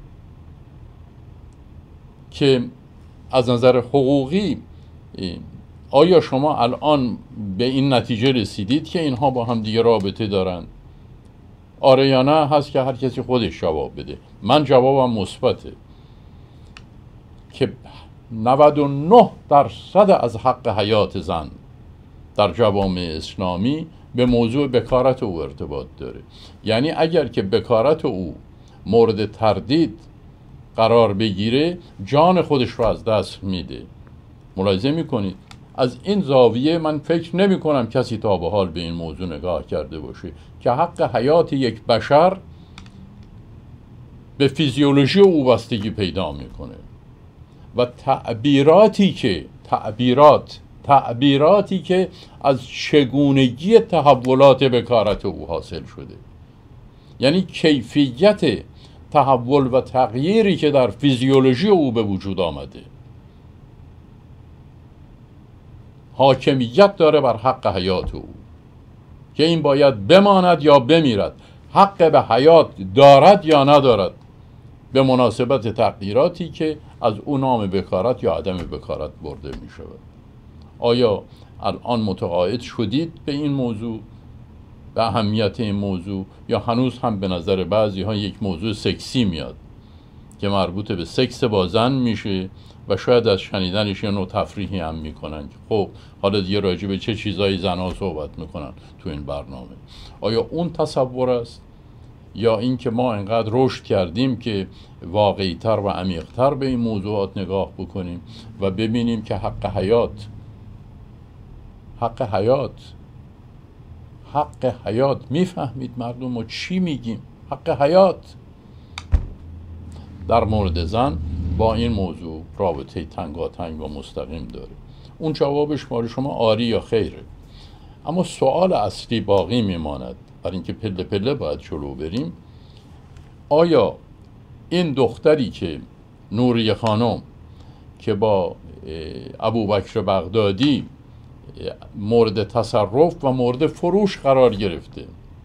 [SPEAKER 1] که از نظر حقوقی آیا شما الان به این نتیجه رسیدید که اینها با هم دیگه رابطه دارن؟ آره یا نه؟ هست که هر کسی خودش جواب بده. من جوابم مثبته که 99% از حق حیات زن در جوامع اسلامی به موضوع بکارت او ارتباط داره. یعنی اگر که بکارت او مورد تردید قرار بگیره جان خودش رو از دست میده. ملاحظه میکنید؟ از این زاویه من فکر نمی کنم کسی تا به حال به این موضوع نگاه کرده باشه که حق حیات یک بشر به فیزیولوژی او بستگی پیدا میکنه و تعبیراتی که از چگونگی تحولات بکارت او حاصل شده، یعنی کیفیت تحول و تغییری که در فیزیولوژی او به وجود آمده حاکمیت داره بر حق حیات او که این باید بماند یا بمیرد، حق به حیات دارد یا ندارد، به مناسبت تغییراتی که از اون نام بکارت یا عدم بکارت برده می شود. آیا الان متقاعد شدید به این موضوع، به اهمیت این موضوع، یا هنوز هم به نظر بعضی ها یک موضوع سکسی میاد که مربوط به سکس با زن میشه و شاید از شنیدنش یه نوع تفریحی هم میکنن که خب حالا دیگه راجع به چه چیزایی زنها صحبت میکنن تو این برنامه؟ آیا اون تصور است، یا اینکه ما انقدر رشد کردیم که واقعی‌تر و عمیق‌تر به این موضوعات نگاه بکنیم و ببینیم که حق حیات میفهمید مردم ما چی میگیم؟ حق حیات در مورد زن با این موضوع رابطه تنگاتنگ و مستقیم داره. اون جوابش برای شما آری یا خیره. اما سوال اصلی باقی میماند، برای اینکه پله پله باید جلو بریم. آیا این دختری که نوریه خانم که با ابوبکر بغدادی مورد تصرف و مورد فروش قرار گرفته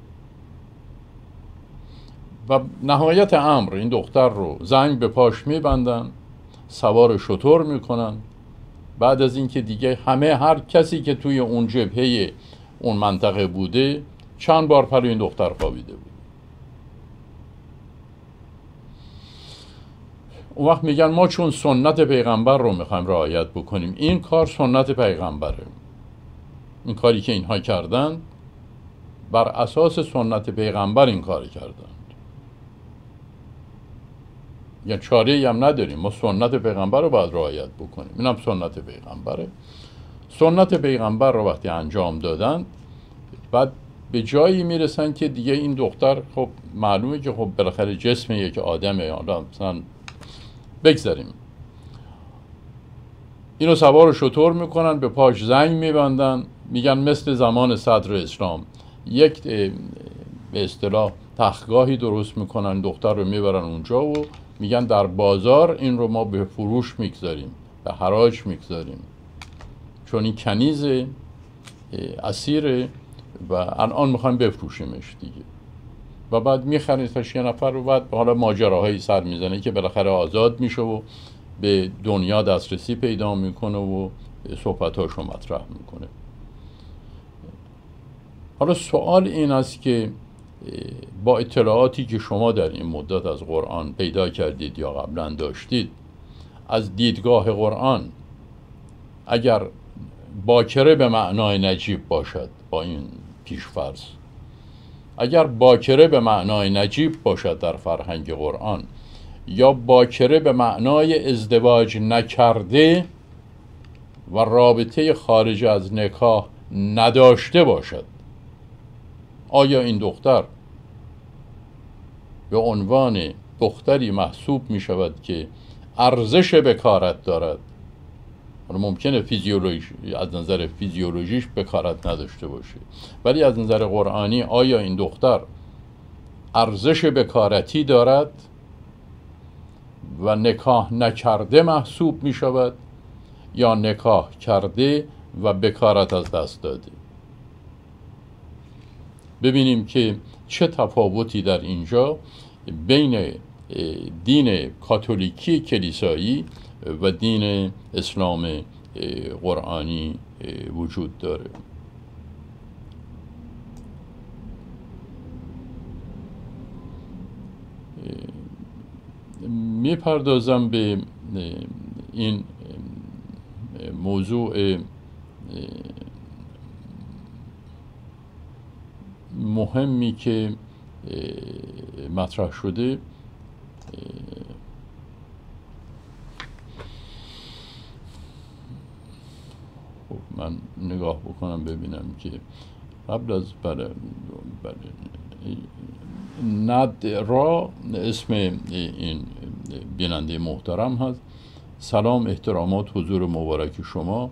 [SPEAKER 1] و نهایت امر این دختر رو زنگ به پاش میبندن، سوار شتر میکنن، بعد از اینکه دیگه هر کسی که توی اون جبهه اون منطقه بوده چند بار پلو این دختر خوابیده بود. اون وقت میگن ما چون سنت پیغمبر رو میخوایم رعایت بکنیم. این کار سنت پیغمبره. این کاری که اینها کردن بر اساس سنت پیغمبر این کار کردند. یا چاره‌ای هم نداریم، ما سنت پیغمبر رو باید رعایت بکنیم. این هم سنت پیغمبره. سنت پیغمبر رو وقتی انجام دادن بعد به جایی میرسن که دیگه این دختر خب معلومه که خب بالاخره جسم یک آدمه، حالا مثلا بگذاریم اینو سوار شتر میکنن، به پاش زنگ میبندن، میگن مثل زمان صدر اسلام یک به اصطلاح تختگاهی درست میکنن، دختر رو میبرن اونجا و میگن در بازار این رو ما به فروش میگذاریم، به حراج میگذاریم، چون این کنیز اسیره و الان میخوایم بفروشیمش دیگه. و بعد میخریدش یه نفر و بعد حالا ماجراهایی سر میزنه که بالاخره آزاد میشه و به دنیا دسترسی پیدا میکنه و صحبتاشو مطرح میکنه. حالا سوال این است که با اطلاعاتی که شما در این مدت از قرآن پیدا کردید یا قبلا داشتید، از دیدگاه قرآن اگر باکره به معنای نجیب باشد، با این پیش‌فرض اگر باکره به معنای نجیب باشد در فرهنگ قرآن، یا باکره به معنای ازدواج نکرده و رابطه خارج از نکاح نداشته باشد، آیا این دختر به عنوان دختری محسوب می شود که ارزش بکارت دارد؟ ممکنه از نظر فیزیولوژیش بکارت نداشته باشه، ولی از نظر قرآنی آیا این دختر ارزش بکارتی دارد و نکاح نکرده محسوب می شود، یا نکاح کرده و بکارت از دست داده؟ ببینیم که چه تفاوتی در اینجا بین دین کاتولیکی کلیسایی و دین اسلام قرآنی وجود داره. میپردازم به این موضوع مهمی که مطرح شده. خب من نگاه بکنم ببینم که قبل از ندرا اسم این بیننده محترم هست. سلام، احترامات حضور مبارک شما،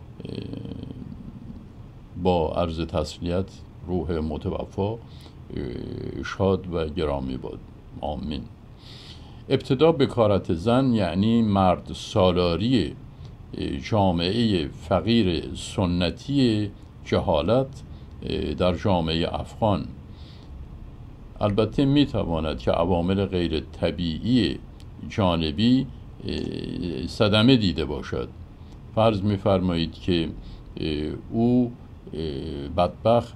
[SPEAKER 1] با عرض تسلیت روح متوفا شاد و گرامی باد، آمین. ابتدا بکارت زن یعنی مرد سالاری جامعه فقیر سنتی جهالت در جامعه افغان. البته میتواند که عوامل غیر طبیعی جانبی صدمه دیده باشد. فرض می‌فرمایید که او بدبخت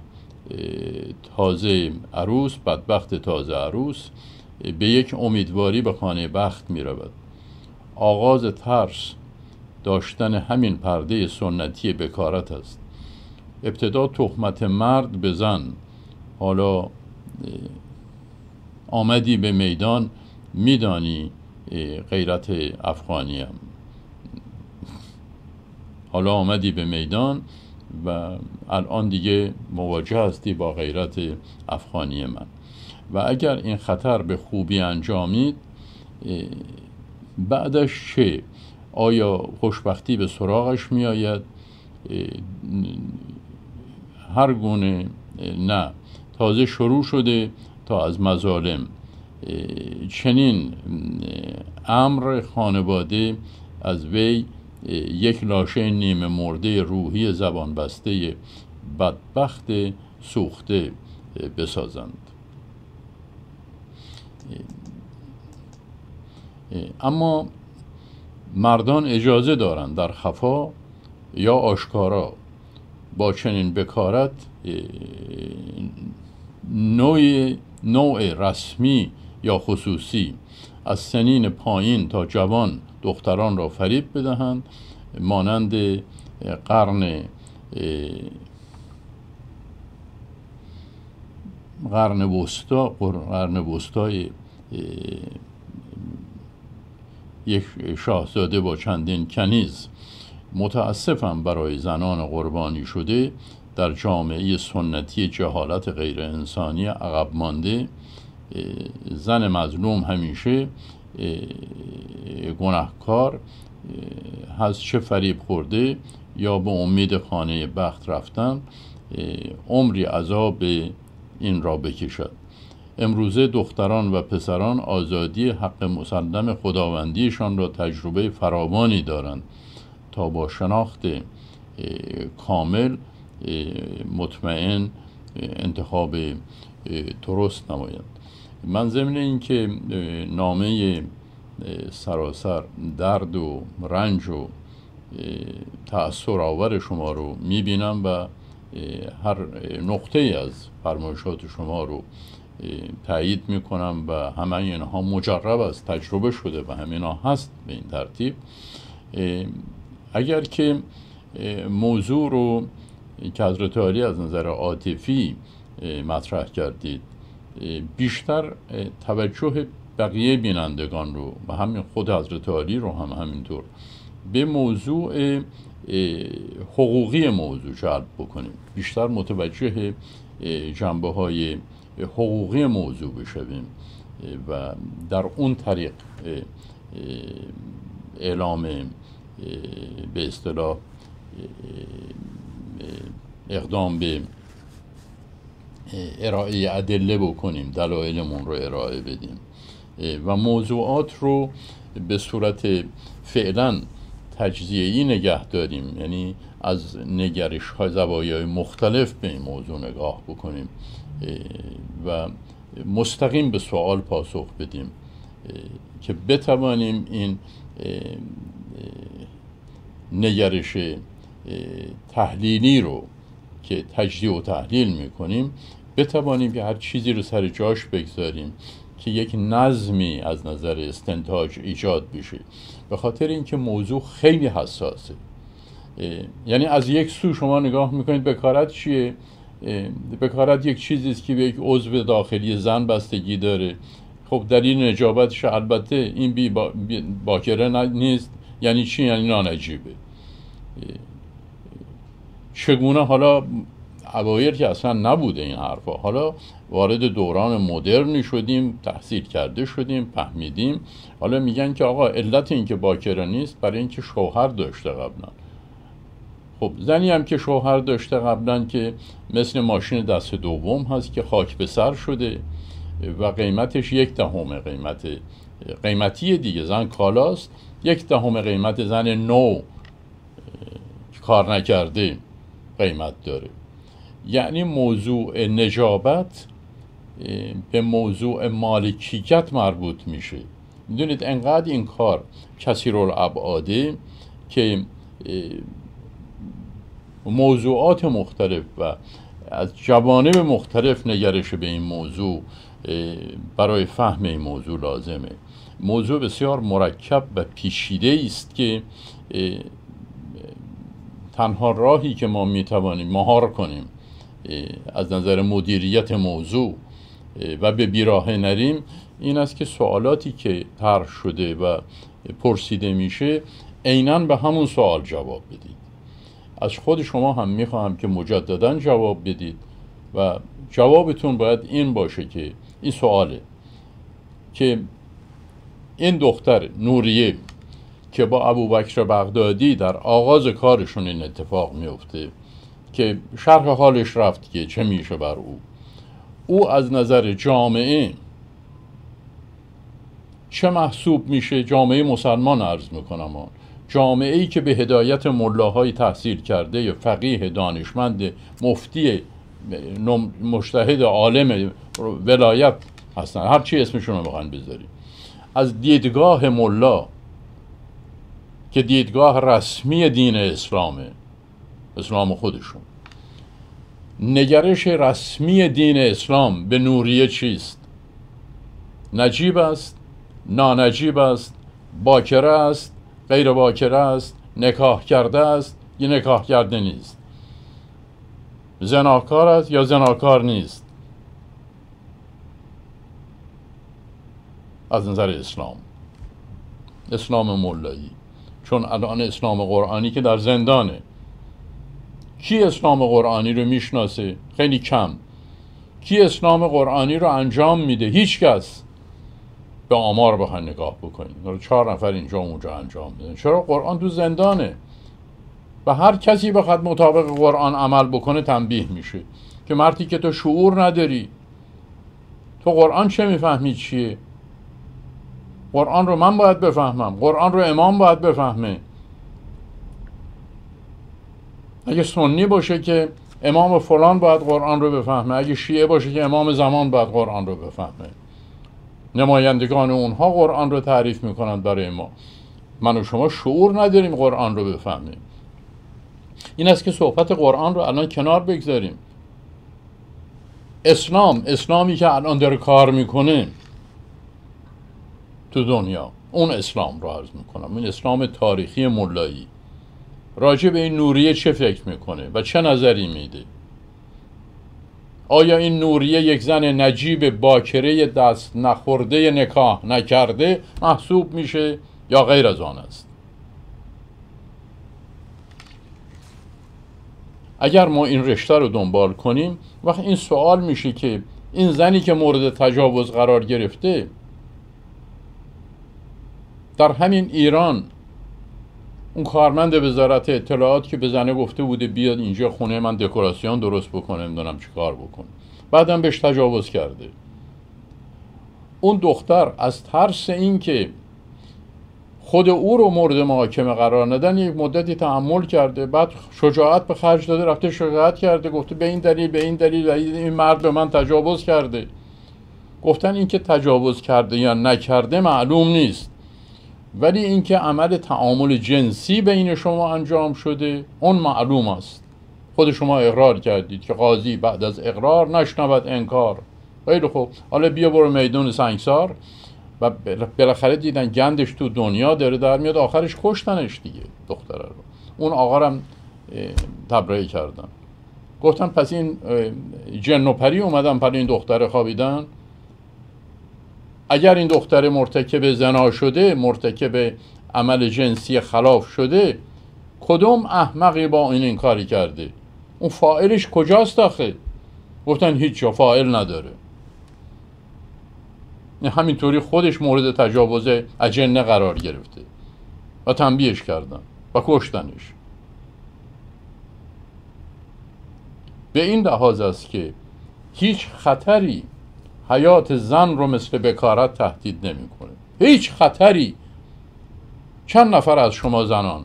[SPEAKER 1] تازه عروس به یک امیدواری به خانه بخت می رود. آغاز ترس داشتن همین پرده سنتی بکارت است. ابتدا تهمت مرد به زن، حالا آمدی به میدان، میدانی غیرت افغانیم. حالا آمدی به میدان و الان دیگه مواجه هستی با غیرت افغانی من. و اگر این خطر به خوبی انجامید، بعدش چه؟ آیا خوشبختی به سراغش می آید؟ هر گونه نه. تازه شروع شده تا از مظالم. چنین امر خانواده از وی یک لاشه نیمه مرده روحی زبان بسته بدبخت سوخته بسازند. اما مردان اجازه دارند در خفا یا آشکارا با چنین بکارت نوع رسمی یا خصوصی از سنین پایین تا جوان دختران را فریب بدهند، مانند قرن وسطای یک شاهزاده با چندین کنیز. متاسفم برای زنان قربانی شده در جامعه سنتی جهالت غیر انسانی عقب مانده. زن مظلوم همیشه گناهکار هست، چه فریب خورده یا به امید خانه بخت رفتن عمری عذاب این را بکشد. امروزه دختران و پسران آزادی حق مسلم خداوندیشان را تجربه فراوانی دارند تا با شناخت کامل مطمئن انتخاب درست نمایند. من ضمن این که نامه سراسر درد و رنج و تأثیر آور شما رو میبینم و هر نقطه از فرمایشات شما رو تایید میکنم و همه اینها مجرب است، تجربه شده و همینا هست به این ترتیب. اگر که موضوع رو که حضرت عالی از نظر عاطفی مطرح کردید، بیشتر توجه بقیه بینندگان رو و همین خود حضرت عالی رو هم همینطور به موضوع حقوقی موضوع جلب بکنیم، بیشتر متوجه جنبه های حقوقی موضوع بشویم و در اون طریق اعلام به اصطلاح اقدام به ارائه ادله بکنیم، دلایلمون رو ارائه بدیم و موضوعات رو به صورت فعلا تجزیه‌ای نگه داریم، یعنی از نگرش های زوایای مختلف به این موضوع نگاه بکنیم و مستقیم به سوال پاسخ بدیم که بتوانیم این نگرش تحلیلی رو که تجزیه و تحلیل میکنیم بتوانیم که هر چیزی رو سر جاش بگذاریم که یک نظمی از نظر استنتاج ایجاد بشه، به خاطر اینکه موضوع خیلی حساسه. یعنی از یک سو شما نگاه میکنید بکارت چیه؟ بکارت یک چیزی است که به یک عضو داخلی زن بستگی داره. خب دلیل نجابتش البته این باکره نیست. یعنی چی؟ یعنی نانجیبه. چگونه حالا اوایل که اصلا نبوده این حرفا، حالا وارد دوران مدرنی شدیم، تحصیل کرده شدیم، فهمیدیم، حالا میگن که آقا علت این که باکره نیست برای اینکه شوهر داشته قبلا. خب زنی هم که شوهر داشته قبلا که مثل ماشین دست دوم هست که خاک به سر شده و قیمتش 1/10 قیمتی دیگه، زن کالاست، 1/10 قیمت زن نو کار نکرده قیمت داره. یعنی موضوع نجابت به موضوع مالکیت مربوط میشه میدونید انقدر این کار کثیرالابعاده که موضوعات مختلف و از جوانب مختلف نگرش به این موضوع برای فهم این موضوع لازمه. موضوع بسیار مرکب و پیچیده است که تنها راهی که ما میتوانیم مهار کنیم از نظر مدیریت موضوع و به بیراه نریم این است که سوالاتی که طرح شده و پرسیده میشه عیناً به همون سوال جواب بدید. از خود شما هم میخواهم که مجدداً جواب بدید و جوابتون باید این باشه که این سواله که این دختر نوریه که با ابوبکر بغدادی در آغاز کارشون این اتفاق میفته که شرح حالش رفت که چه میشه بر او از نظر جامعه چه محسوب میشه؟ جامعه مسلمان عرض میکنم، جامعه‌ای که به هدایت ملاهای تحصیل کرده یا فقیه دانشمند مفتی مجتهد عالم ولایت هستن، هر چی اسمشون رو بخواین بذاری، از دیدگاه ملا که دیدگاه رسمی دین اسلامه، اسلام خودشون، نگرش رسمی دین اسلام به نوریه چیست؟ نجیب است، نانجیب است، باکره است، غیر باکره است، نکاح کرده است یا نکاح کرده نیست، زناکار است یا زناکار نیست از نظر اسلام ملایی. چون الان اسلام قرآنی که در زندانه، کی اسلام قرآنی رو میشناسه؟ خیلی کم. کی اسلام قرآنی رو انجام میده؟ هیچ کس. به آمار بخواین نگاه بکنید 4 نفر اینجا اونجا انجام میدن. چرا؟ قرآن تو زندانه و هر کسی بخواد مطابق قرآن عمل بکنه تنبیه میشه که مردی که تو شعور نداری، تو قرآن چه میفهمی چیه؟ قرآن رو من باید بفهمم، قرآن رو امام باید بفهمه. اگه سنی باشه که امام فلان باید قرآن رو بفهمه، اگه شیعه باشه که امام زمان باید قرآن رو بفهمه. نمایندگان اونها قرآن رو تعریف میکنند برای ما. من و شما شعور نداریم قرآن رو بفهمیم. این است که صحبت قرآن رو الان کنار بگذاریم. اسلامی که الان داره کار میکنه تو دنیا، اون اسلام رو عرض میکنم، این اسلام تاریخی ملایی، راجع به این نوریه چه فکر میکنه و چه نظری میده؟ آیا این نوریه یک زن نجیب باکره دست نخورده نکاح نکرده محسوب میشه یا غیر از آن است؟ اگر ما این رشته رو دنبال کنیم وقت این سوال میشه که این زنی که مورد تجاوز قرار گرفته در همین ایران، اون کارمند وزارت اطلاعات که به زنه گفته بوده بیاد اینجا خونه من دکوراسیون درست بکنه، نمیدونم چی کار بکنه، بعدم بهش تجاوز کرده. اون دختر از ترس این که خود او رو مورد محاکمه قرار ندن یک مدتی تحمل کرده، بعد شجاعت به خرج داده، رفته شکایت کرده، گفته به این دلیل این مرد به من تجاوز کرده. گفتن این که تجاوز کرده یا نکرده معلوم نیست، ولی اینکه عمل تعامل جنسی بین شما انجام شده اون معلوم است. خود شما اقرار کردید که قاضی بعد از اقرار نشنود انکار. خیلی خوب، حالا بیا برو میدون سنگسار و بالاخره دیدن گندش تو دنیا داره در میاد، آخرش کشتنش دیگه دختره رو. اون آقا هم تبرئه کردن، گفتن پس این جن و پری اومدن پر این دختر خوابیدن. اگر این دختر مرتکب زنا شده، مرتکب عمل جنسی خلاف شده، کدوم احمقی با این کاری کرده؟ اون فاعلش کجاست آخه؟ گفتن هیچ جا فاعل نداره. همینطوری خودش مورد تجاوز اجنه قرار گرفته و تنبیهش کردن و کشتنش. به این لحاظ است که هیچ خطری حیات زن رو مثل بکارت تهدید نمیکنه. هیچ خطری. چند نفر از شما زنان،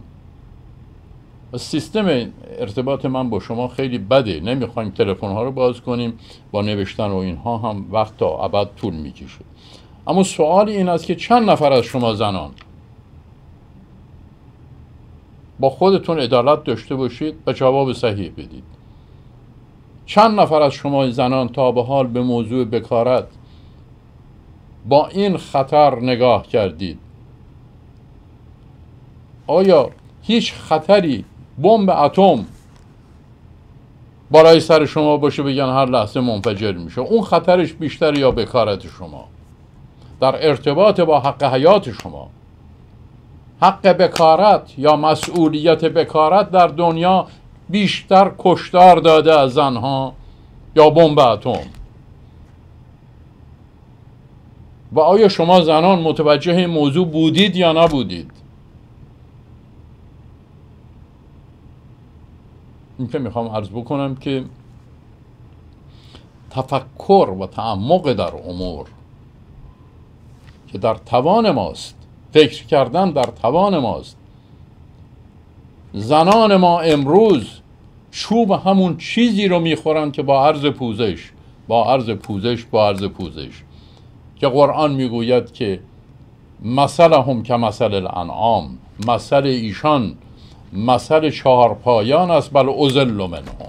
[SPEAKER 1] سیستم ارتباط من با شما خیلی بده، نمیخوایم تلفن ها رو باز کنیم، با نوشتن و اینها هم وقت تا ابد طول میکشه. اما سوال این است که چند نفر از شما زنان با خودتون عدالت داشته باشید و جواب صحیح بدید. چند نفر از شما زنان تا به حال به موضوع بکارت با این خطر نگاه کردید؟ آیا هیچ خطری بمب اتم بالای سر شما باشه بگن هر لحظه منفجر میشه؟ اون خطرش بیشتر یا بکارت شما در ارتباط با حق حیات شما؟ حق بکارت یا مسئولیت بکارت در دنیا بیشتر کشتار داده از زنها یا بمب اتم؟ و آیا شما زنان متوجه این موضوع بودید یا نبودید؟ این که میخوام عرض بکنم که تفکر و تعمق در امور که در توان ماست، فکر کردن در توان ماست. زنان ما امروز چوب همون چیزی رو میخورن که با عرض پوزش که قرآن میگوید که مثلهم که مثل الانعام، مثل ایشان مثل چهارپایان است، بل اضل منهم،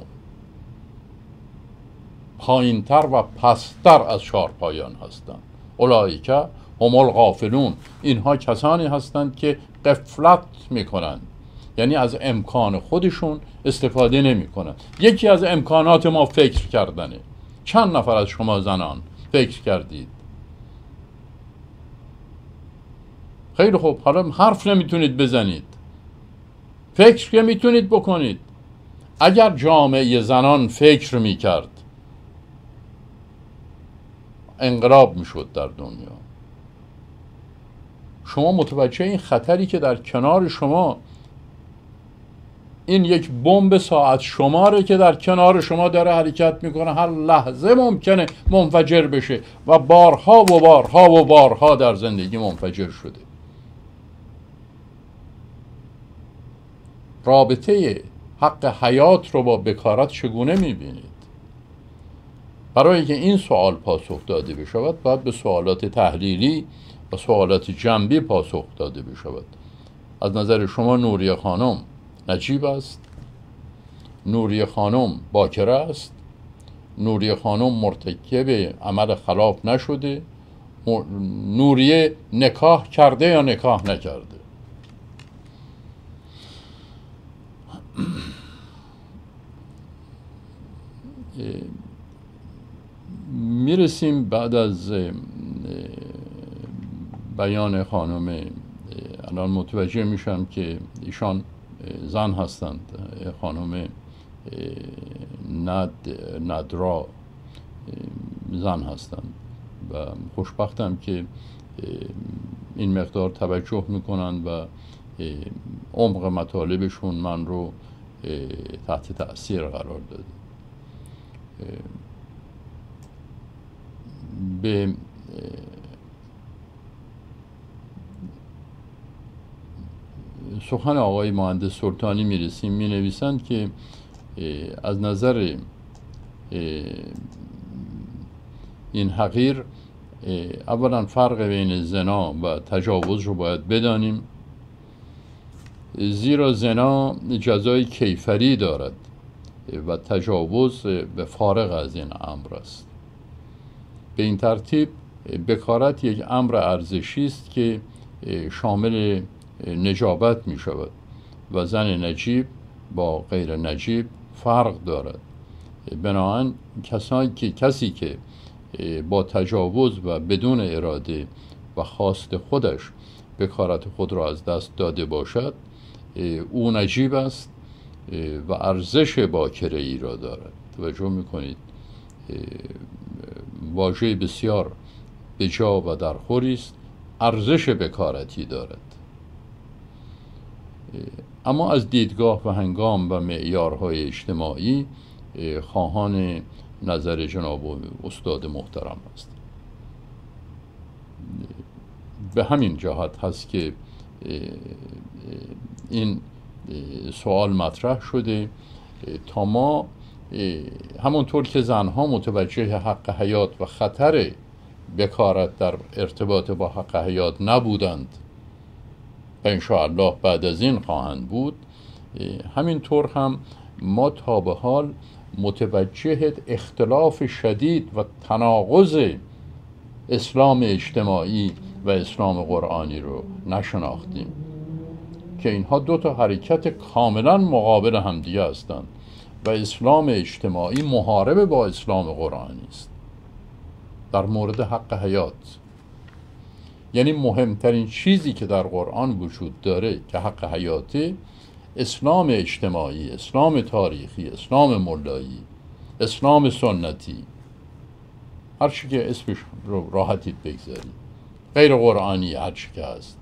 [SPEAKER 1] پایینتر و پستر از چهارپایان هستند. اولئک هم الغافلون، اینها کسانی هستند که غفلت میکنند، یعنی از امکان خودشون استفاده نمیکنند. یکی از امکانات ما فکر کردنه. چند نفر از شما زنان فکر کردید؟ خیلی خوب، حالا حرف نمیتونید بزنید، فکر که میتونید بکنید. اگر جامعه زنان فکر میکرد انقلاب میشد در دنیا. شما متوجه این خطری که در کنار شما، این یک بمب ساعت شماره که در کنار شما داره حرکت میکنه، هر لحظه ممکنه منفجر بشه و بارها و بارها و بارها در زندگی منفجر شده. رابطه حق حیات رو با بکارت چگونه میبینید؟ برای اینکه این سوال پاسخ داده بشود باید به سوالات تحلیلی و سوالات جنبی پاسخ داده بشود. از نظر شما نوریه خانم نجیب است؟ نوریه خانم باکره است؟ نوریه خانم مرتکب عمل خلاف نشده؟ نوریه نکاح کرده یا نکاح نکرده؟ میرسیم بعد از بیان خانم، الان متوجه میشم که ایشان زن هستند، خانم ندرا زن هستند و خوشبختم که این مقدار توجه میکنند و عمق مطالبشون من رو تحت تأثیر قرار داده. به سخن آقای مهندس سلطانی میرسیم. می نویسند که از نظر این حقیر اولا فرق بین زنا و تجاوز رو باید بدانیم، زیرا زنا جزای کیفری دارد و تجاوز به فارغ از این امر است. به این ترتیب بکارت یک امر ارزشی است که شامل نجابت می شود و زن نجیب با غیر نجیب فرق دارد. بنابراین کسی که با تجاوز و بدون اراده و خواست خودش بکارت خود را از دست داده باشد او نجیب است و ارزش باکره ای را دارد. توجه میکنید واژه بسیار بجا و درخوری است، ارزش بکارتی دارد. اما از دیدگاه و هنگام و معیارهای اجتماعی خواهان نظر جناب استاد محترم است. به همین جهت هست که این سوال مطرح شده تا ما همونطور که زنها متوجه حق حیات و خطر بکارت در ارتباط با حق حیات نبودند و انشاءالله بعد از این خواهند بود، همینطور هم ما تا به حال متوجه اختلاف شدید و تناقض اسلام اجتماعی و اسلام قرآنی رو نشناختیم که اینها دو تا حرکت کاملا مقابل همدیگه هستند و اسلام اجتماعی محارب با اسلام قرآنی است در مورد حق حیات. یعنی مهمترین چیزی که در قرآن وجود داره که حق حیاته، اسلام اجتماعی، اسلام تاریخی، اسلام ملایی، اسلام سنتی، هر چی که اسمش رو راحتید بگذارید، غیر قرآنی هر چی که هست،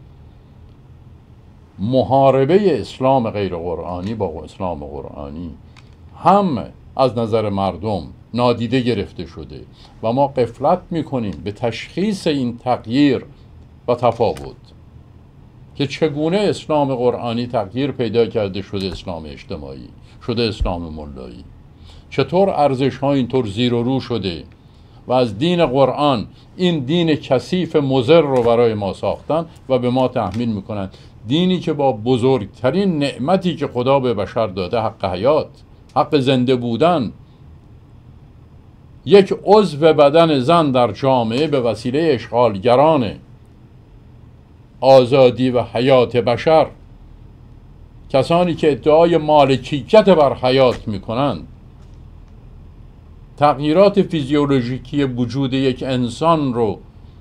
[SPEAKER 1] محاربه اسلام غیر قرآنی با اسلام قرآنی هم از نظر مردم نادیده گرفته شده و ما غفلت میکنیم به تشخیص این تغییر و تفاوت که چگونه اسلام قرآنی تغییر پیدا کرده شده اسلام اجتماعی، شده اسلام ملایی، چطور ارزش ها اینطور زیر و رو شده و از دین قرآن این دین کثیف مضر رو برای ما ساختن و به ما تحمیل میکنن، دینی که با بزرگترین نعمتی که خدا به بشر داده، حق حیات، حق زنده بودن، یک عضو بدن زن در جامعه به وسیله اشغالگران آزادی و حیات بشر، کسانی که ادعای مالکیت بر حیات میکنند، تغییرات فیزیولوژیکی وجود یک انسان رو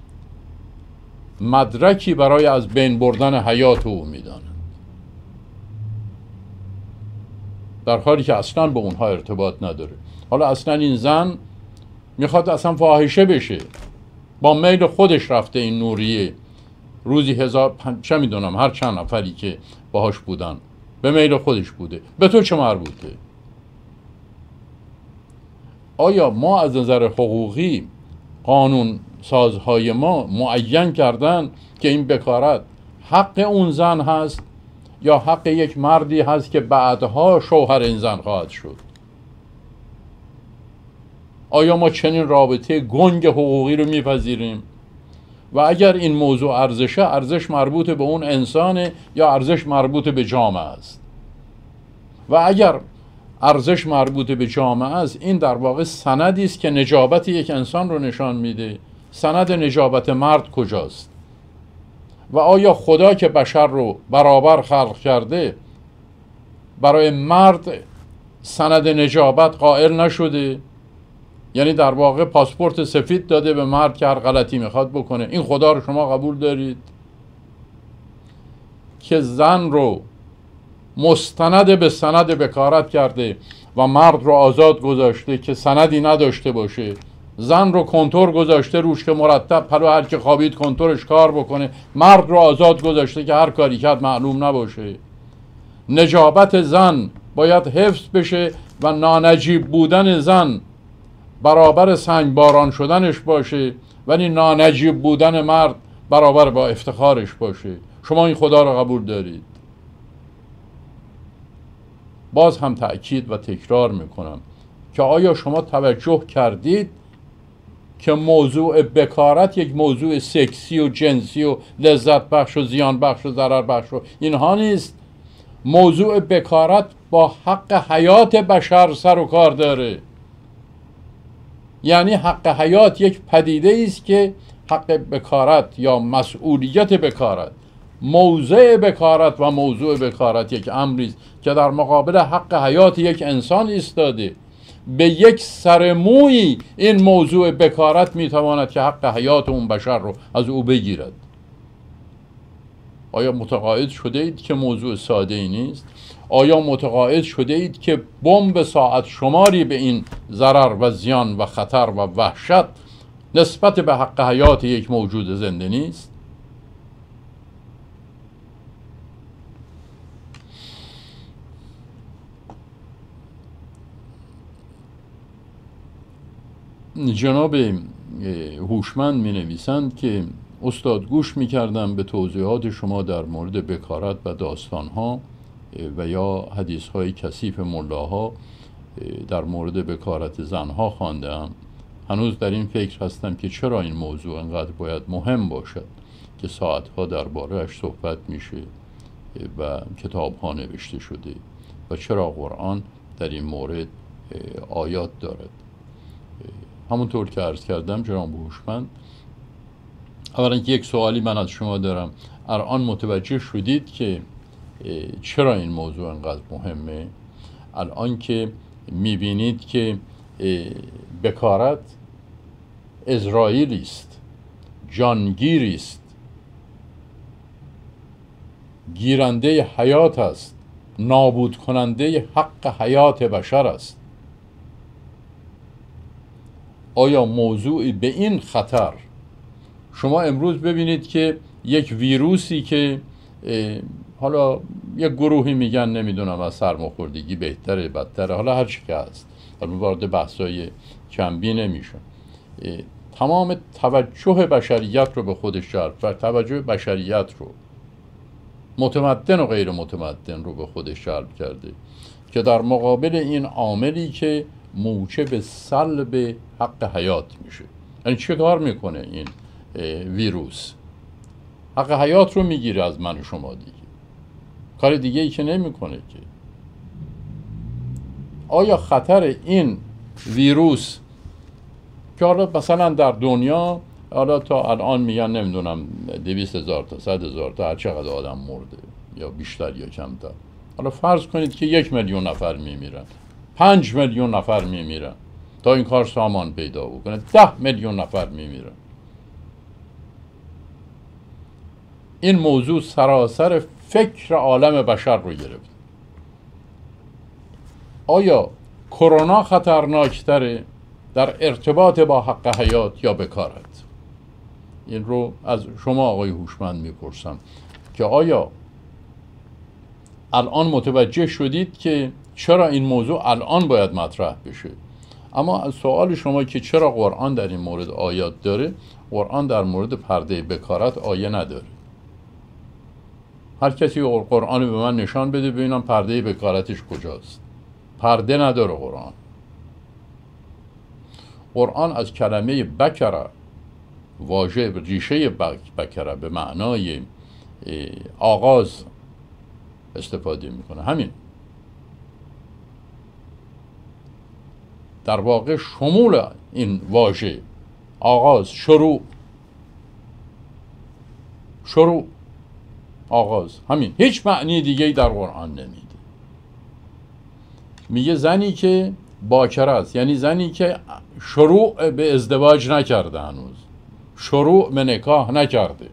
[SPEAKER 1] مدرکی برای از بین بردن حیات او میدانند، در حالی که اصلا به اونها ارتباط نداره. حالا اصلا این زن میخواد اصلا فاحشه بشه، با میل خودش رفته این نوریه، روزی چه میدونم هر چند نفری که باهاش بودن به میل خودش بوده، به تو چه مربوطه؟ آیا ما از نظر حقوقی قانون سازهای ما معین کردن که این بکارت حق اون زن هست یا حق یک مردی هست که بعدها شوهر این زن خواهد شد؟ آیا ما چنین رابطه گنگ حقوقی رو میپذیریم؟ و اگر این موضوع ارزشه، ارزش مربوط به اون انسانه یا ارزش مربوط به جامعه است؟ و اگر ارزش مربوط به جامعه است، این در واقع سندی است که نجابت یک انسان رو نشان میده. سند نجابت مرد کجاست؟ و آیا خدا که بشر رو برابر خلق کرده برای مرد سند نجابت قائل نشده؟ یعنی در واقع پاسپورت سفید داده به مرد که هر غلطی میخواد بکنه. این خدا رو شما قبول دارید که زن رو مستند به سند بکارت کرده و مرد رو آزاد گذاشته که سندی نداشته باشه، زن رو کنتور گذاشته روش که مرتب پلو هر که خوابید کنتورش کار بکنه، مرد رو آزاد گذاشته که هر کاری کرد معلوم نباشه؟ نجابت زن باید حفظ بشه و نانجیب بودن زن برابر سنگ باران شدنش باشه، ولی نانجیب بودن مرد برابر با افتخارش باشه. شما این خدا رو قبول دارید؟ باز هم تأکید و تکرار میکنم که آیا شما توجه کردید که موضوع بکارت یک موضوع سکسی و جنسی و لذت بخش و زیان بخش و ضرر بخش و اینها نیست. موضوع بکارت با حق حیات بشر سر و کار داره. یعنی حق حیات یک پدیده است که حق بکارت یا مسئولیت بکارت، موضع بکارت و موضوع بکارت یک امری است که در مقابل حق حیات یک انسان ایستاده. به یک سر مویی این موضوع بکارت میتواند که حق حیات اون بشر رو از او بگیرد. آیا متقاعد شده اید که موضوع ساده ای نیست؟ آیا متقاعد شده اید که بمب ساعت شماری به این ضرر و زیان و خطر و وحشت نسبت به حق حیات یک موجود زنده نیست؟ جناب هوشمند می نویسند که استاد گوش می کردم به توضیحات شما در مورد بکارت و داستانها و یا حدیث های کثیف ملاها در مورد بکارت زنها خواندم هنوز در این فکر هستم که چرا این موضوع انقدر باید مهم باشد که ساعتها درباره‌اش صحبت میشه و کتاب‌ها نوشته شده و چرا قرآن در این مورد آیات دارد. همونطور که عرض کردم جناب هوشمند، اولا یک سوالی من از شما دارم. الان متوجه شدید که چرا این موضوع انقدر مهمه؟ الان که میبینید که بکارت اسرائیلی است، جانگیری است، گیرنده حیات است، نابود کننده حق حیات بشر است. آیا موضوعی به این خطر، شما امروز ببینید که یک ویروسی که حالا یک گروهی میگن نمیدونم از سرماخوردگی بهتره بدتره، حالا هر چی که هست، حالا وارد بحثای کمبی نمیشم، تمام توجه بشریت رو به خودش جلب کرد، توجه بشریت رو، متمدن و غیر متمدن رو به خودش جلب کرده که در مقابل این عاملی که موجب سلب حق حیات میشه. یعنی چه کار میکنه این ویروس؟ حق حیات رو میگیره از من و شما دیگه، کار دیگه ای که نمیکنه که. آیا خطر این ویروس که حالا مثلا در دنیا حالا تا الان میگن نمیدونم 200,000 تا 100,000 تا هر چقدر آدم مرده، یا بیشتر یا کمتر، حالا فرض کنید که 1,000,000 نفر میمیرن، 5,000,000 نفر میمیرن، تا این کار سامان پیدا بکنه 10,000,000 نفر میمیرن. این موضوع سراسر فکر عالم بشر رو گرفت. آیا کرونا خطرناکتره در ارتباط با حق حیات یا بکارت؟ این رو از شما آقای هوشمند میپرسم که آیا الان متوجه شدید که چرا این موضوع الان باید مطرح بشه؟ اما از سوال شما که چرا قرآن در این مورد آیات داره، قرآن در مورد پرده بکارت آیه نداره. هر کسی قرآن به من نشان بده ببینم پرده بکارتش کجاست. پرده نداره قرآن. قرآن از کلمه بکره، واژه ریشه بکره به معنای آغاز استفاده میکنه. همین در واقع شمول این واژه آغاز، شروع، آغاز، همین، هیچ معنی دیگه در قرآن نمیده. میگه زنی که باکره است، یعنی زنی که شروع به ازدواج نکرده، هنوز شروع به نکاح نکرده.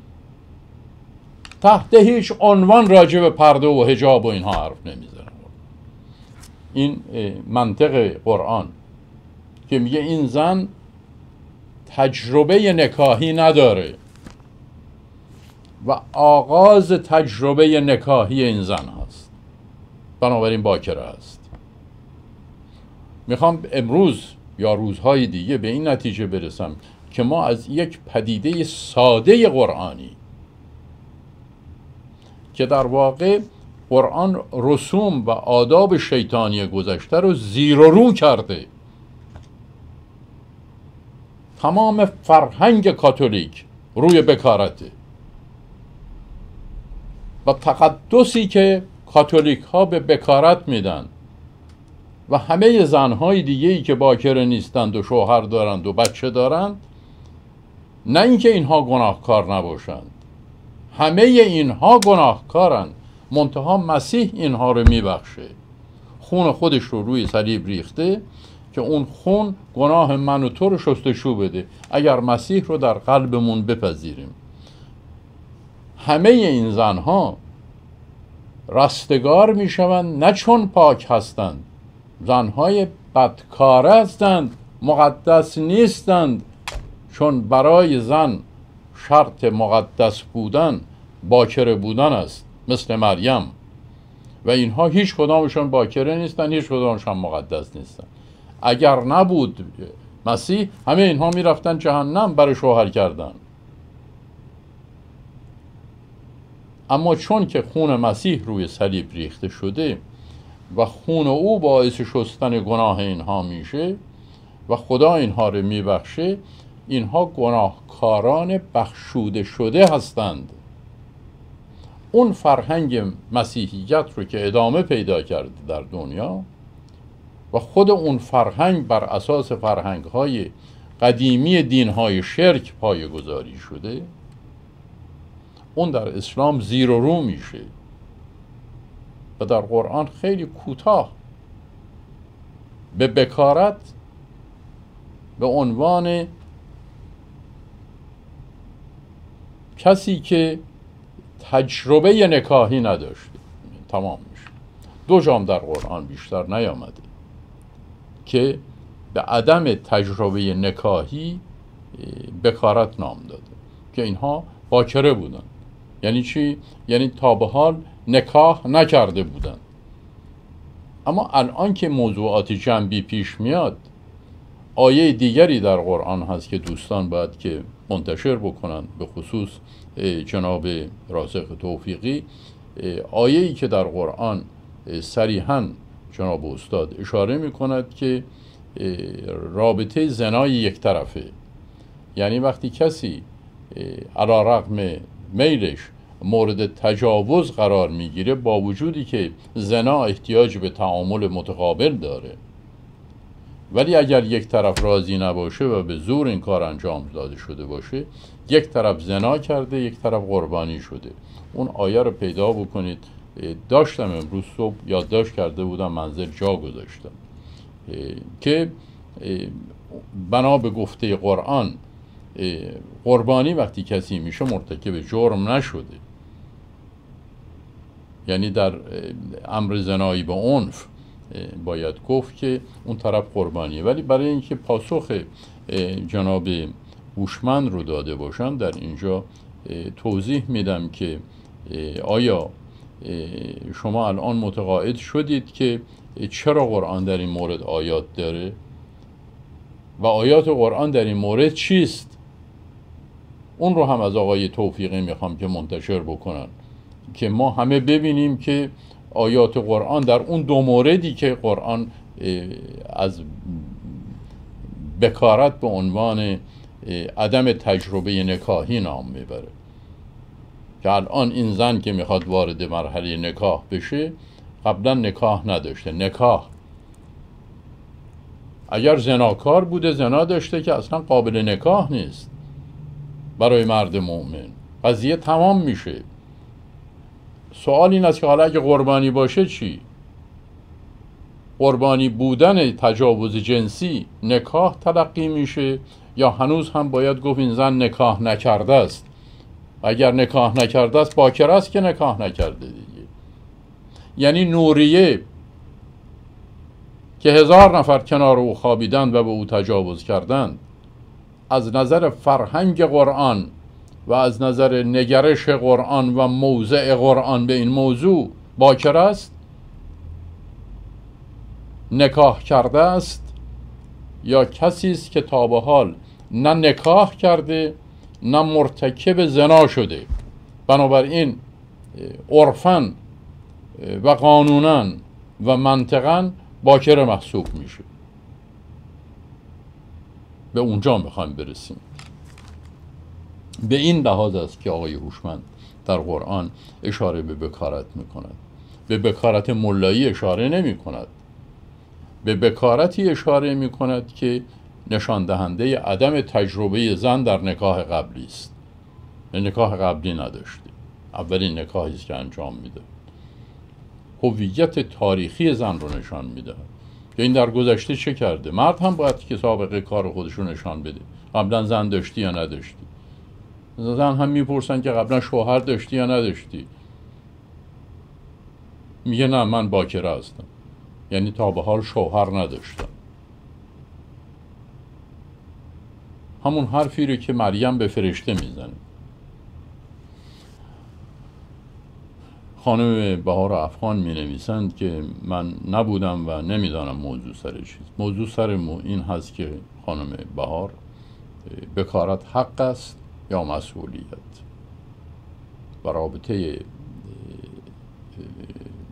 [SPEAKER 1] تحت هیچ عنوان راجع به پرده و حجاب و اینها حرف نمیزنه. این منطق قرآن که میگه این زن تجربه نکاحی نداره و آغاز تجربه نکاحی این زن هست، بنابراین باکره است. میخوام امروز یا روزهای دیگه به این نتیجه برسم که ما از یک پدیده ساده قرآنی که در واقع قرآن رسوم و آداب شیطانی گذشته رو زیر و رو کرده، تمام فرهنگ کاتولیک روی بکارته و تقدسی که کاتولیک ها به بکارت میدن و همه زنهای دیگه‌ای که باکره نیستند و شوهر دارند و بچه دارند، نه اینکه اینها گناهکار نباشند، همه اینها گناهکارند، منتها مسیح اینها رو میبخشه. خون خودش رو روی صلیب ریخته که اون خون گناه من و تو رو شستشو بده اگر مسیح رو در قلبمون بپذیریم. همه این زنها رستگار میشوند نه چون پاک هستند، زنهای بدکار هستند، مقدس نیستند، چون برای زن شرط مقدس بودن باکره بودن است، مثل مریم. و اینها هیچ کدامشون باکره نیستن، هیچ کدامشون مقدس نیستن. اگر نبود مسیح، همه اینها میرفتن جهنم برای شوهر کردن. اما چون که خون مسیح روی صلیب ریخته شده و خون او باعث شستن گناه اینها میشه، و خدا اینها رو میبخشه، اینها گناهکاران بخشوده شده هستند. اون فرهنگ مسیحیت رو که ادامه پیدا کرده در دنیا و خود اون فرهنگ بر اساس فرهنگ‌های قدیمی دین‌های شرک پایه‌گذاری شده، اون در اسلام زیر و رو میشه و در قرآن خیلی کوتاه به بکارت به عنوان کسی که تجربه نکاحی نداشته تمام میشه. 2 جام در قرآن بیشتر نیامده که به عدم تجربه نکاحی بکارت نام داده که اینها باکره بودن. یعنی چی؟ یعنی تا به حال نکاح نکرده بودن. اما الان که موضوعات جنبی پیش میاد، آیه دیگری در قرآن هست که دوستان باید که منتشر بکنن، به خصوص جناب راسخ توفیقی، آیه‌ای که در قرآن صریحاً جناب استاد اشاره میکند که رابطه زنای یک طرفه، یعنی وقتی کسی علی‌رغم میلش مورد تجاوز قرار میگیره، با وجودی که زنا احتیاج به تعامل متقابل داره، ولی اگر یک طرف راضی نباشه و به زور این کار انجام داده شده باشه، یک طرف زنا کرده، یک طرف قربانی شده. اون آیه رو پیدا بکنید. داشتم امروز صبح یادداشت کرده بودم، منزل جا گذاشتم که بنا به گفته قرآن قربانی وقتی کسی میشه مرتکب جرم نشده، یعنی در امر زنایی به عنف باید گفت که اون طرف قربانیه. ولی برای اینکه پاسخ جناب هوشمند رو داده باشم، در اینجا توضیح میدم که آیا شما الان متقاعد شدید که چرا قرآن در این مورد آیات داره و آیات قرآن در این مورد چیست؟ اون رو هم از آقای توفیقی میخوام که منتشر بکنن که ما همه ببینیم که آیات قرآن در اون 2 موردی که قرآن از بکارت به عنوان عدم تجربه نکاحی نام میبره، که الان این زن که میخواد وارد مرحله نکاح بشه قبلا نکاح نداشته. نکاح اگر زناکار بوده، زنا داشته که اصلا قابل نکاح نیست برای مرد مؤمن، قضیه تمام میشه. سوال این است که حالا اگه قربانی باشه چی؟ قربانی بودن تجاوز جنسی نکاح تلقی میشه یا هنوز هم باید گفت این زن نکاح نکرده است؟ اگر نکاح نکرده است باکر است که نکاح نکرده دیگه. یعنی نوریه که 1000 نفر کنار او خوابیدند و به او تجاوز کردند، از نظر فرهنگ قرآن و از نظر نگرش قرآن و موضع قرآن به این موضوع باکر است، نکاح کرده است، یا کسی است که تا به حال نه نکاح کرده نه مرتکب زنا شده. بنابراین عرفاً و قانوناً و منطقاً باکر محسوب میشه. به اونجا میخوایم برسیم. به این لحاظ است که آقای هوشمند در قرآن اشاره به بکارت میکند. به بکارت ملایی اشاره نمی کند، به بکارتی اشاره می کند که نشان دهنده عدم تجربه زن در نکاح قبلی است. نکاح قبلی نداشته، اولین نکاحی است که انجام میده. هویت تاریخی زن رو نشان میده که این در گذشته چه کرده. مرد هم باید که سابقه کار خودش رو نشان بده، قبلا زن داشتی یا نداشتی. زن هم میپرسن که قبلا شوهر داشتی یا نداشتی، میگه نه من باکره هستم، یعنی تا به حال شوهر نداشتم. همون حرفی رو که مریم به فرشته میزنه. خانم بهار افغان می نویسند که من نبودم و نمیدانم موضوع سر چیست. موضوع سر این هست که خانم بهار بکارت حق است یا مسئولیت و رابطه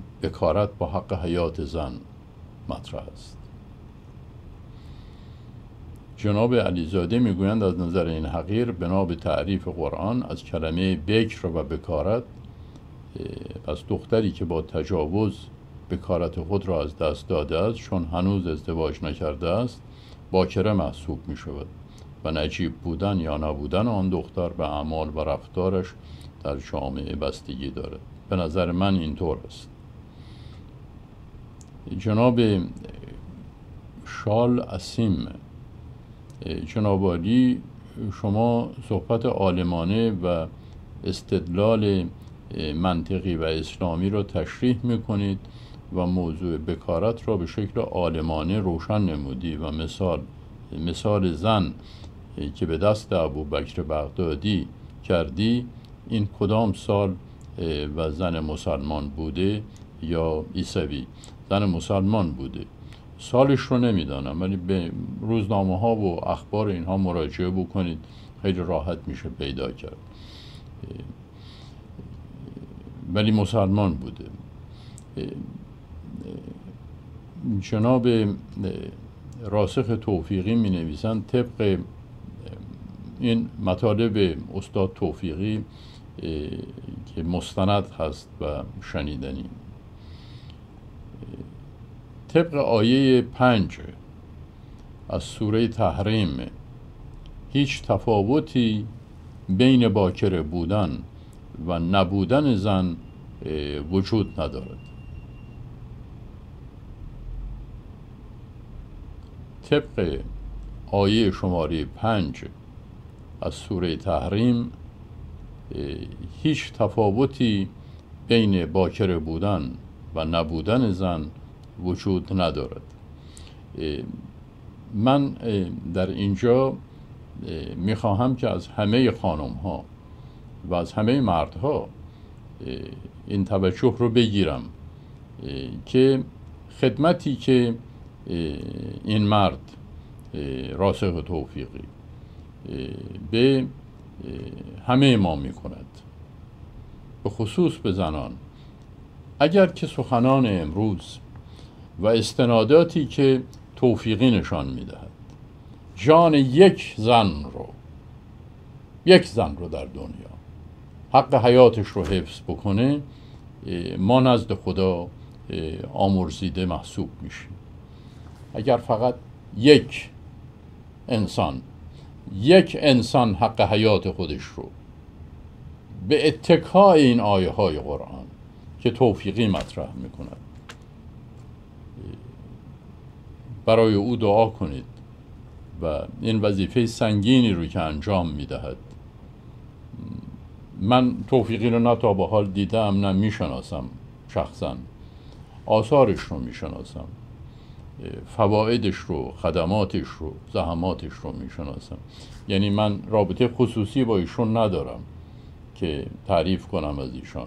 [SPEAKER 1] بکارت با حق حیات زن مطرح است. جناب علیزاده میگویند از نظر این حقیر بنا به تعریف قرآن از کلمه بکر و بکارت، پس دختری که با تجاوز بکارت خود را از دست داده است چون هنوز ازدواج نکرده است باکره محسوب می شود و نجیب بودن یا نبودن آن دختر به اعمال و رفتارش در جامعه بستگی دارد. به نظر من اینطور است. جناب شال اسیم، جناب عالی، شما صحبت عالمانه و استدلال منطقی و اسلامی را تشریح میکنید و موضوع بکارت را به شکل عالمانه روشن نمودی و مثال زن که به دست ابوبکر بغدادی کردی، این کدام سال و زن مسلمان بوده یا عیسوی؟ زن مسلمان بوده. سالش رو نمیدانم، ولی به روزنامه ها و اخبار اینها مراجعه بکنید، خیلی راحت میشه پیدا کرد. ولی مسلمان بوده. جناب راسخ توفیقی می نویسند طبق این مطالب استاد توفیقی که مستند هست و شنیدنی، طبق آیه 5 از سوره تحریم هیچ تفاوتی بین باکره بودن و نبودن زن وجود ندارد. طبق آیه شماره 5 از سوره تحریم هیچ تفاوتی بین باکره بودن و نبودن زن وجود ندارد. من در اینجا میخواهم که از همه خانم ها و از همه مردها این توجه رو بگیرم که خدمتی که این مرد راسخ توفیقی به همه ما میکند، به خصوص به زنان، اگر که سخنان امروز و استناداتی که توفیقی نشان میدهد جان یک زن رو در دنیا، حق حیاتش رو حفظ بکنه، ما نزد خدا آمرزیده محسوب میشیم. اگر فقط یک انسان حق حیات خودش رو به اتکای این آیه های قرآن که توفیقی مطرح میکند برای او دعا کنید و این وظیفه سنگینی رو که انجام میدهد. من توفیقی رو نه تا به حال دیدم، نه میشناسم شخصا، آثارش رو میشناسم، فوایدش رو، خدماتش رو، زحماتش رو میشناسم. یعنی من رابطه خصوصی با ایشون ندارم که تعریف کنم از ایشان.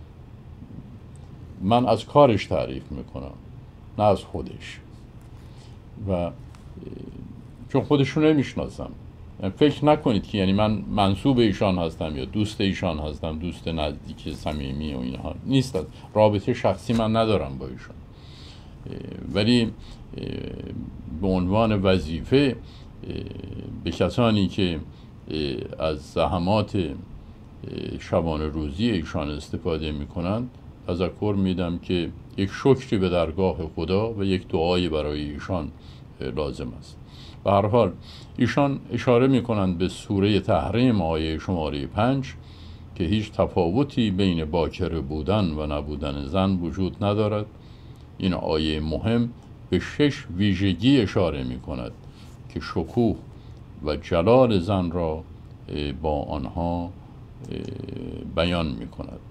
[SPEAKER 1] من از کارش تعریف میکنم، نه از خودش. و چون خودش رو نمیشناسم، فکر نکنید که یعنی من منسوب ایشان هستم یا دوست ایشان هستم، دوست نزدیک صمیمی و اینها نیست. رابطه شخصی من ندارم با ایشان، ولی به عنوان وظیفه به کسانی که از زحمات شبانه روزی ایشان استفاده میکنند تذکر میدم که یک شکری به درگاه خدا و یک دعایی برای ایشان لازم است. به هر حال ایشان اشاره میکنند به سوره تحریم آیه شماره 5 که هیچ تفاوتی بین باکره بودن و نبودن زن وجود ندارد. این آیه مهم به 6 ویژگی اشاره میکند که شکوه و جلال زن را با آنها بیان میکند.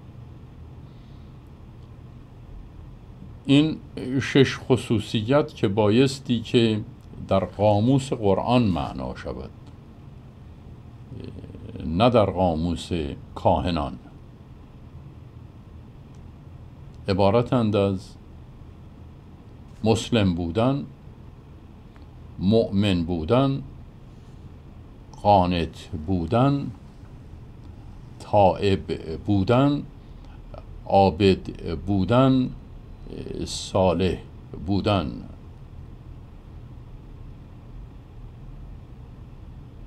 [SPEAKER 1] این 6 خصوصیت که بایستی که در قاموس قرآن معنا شود، نه در قاموس کاهنان، عبارتند از مسلم بودن، مؤمن بودن، قانت بودن، تائب بودن، عابد بودن، صالح بودن.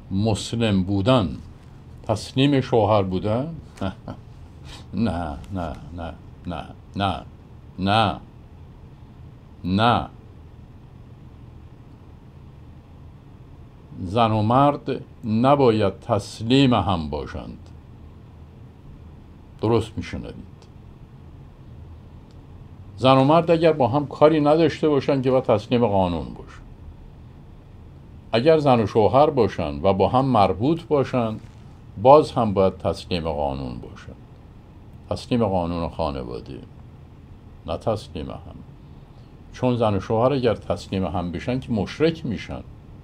[SPEAKER 1] مسلم بودن تسلیم شوهر بودن؟ نه نه نه نه نه نه نه. زن و مرد نباید تسلیم هم باشند. درست میشنوید. زن و مرد اگر با هم کاری نداشته باشند که باید تسلیم قانون باشن. اگر زن و شوهر باشند و با هم مربوط باشند باز هم باید تسلیم قانون باشند. تسلیم قانون خانواده، نه تسلیم هم. چون زن و شوهر اگر تسلیم هم بشن که مشرک میشن.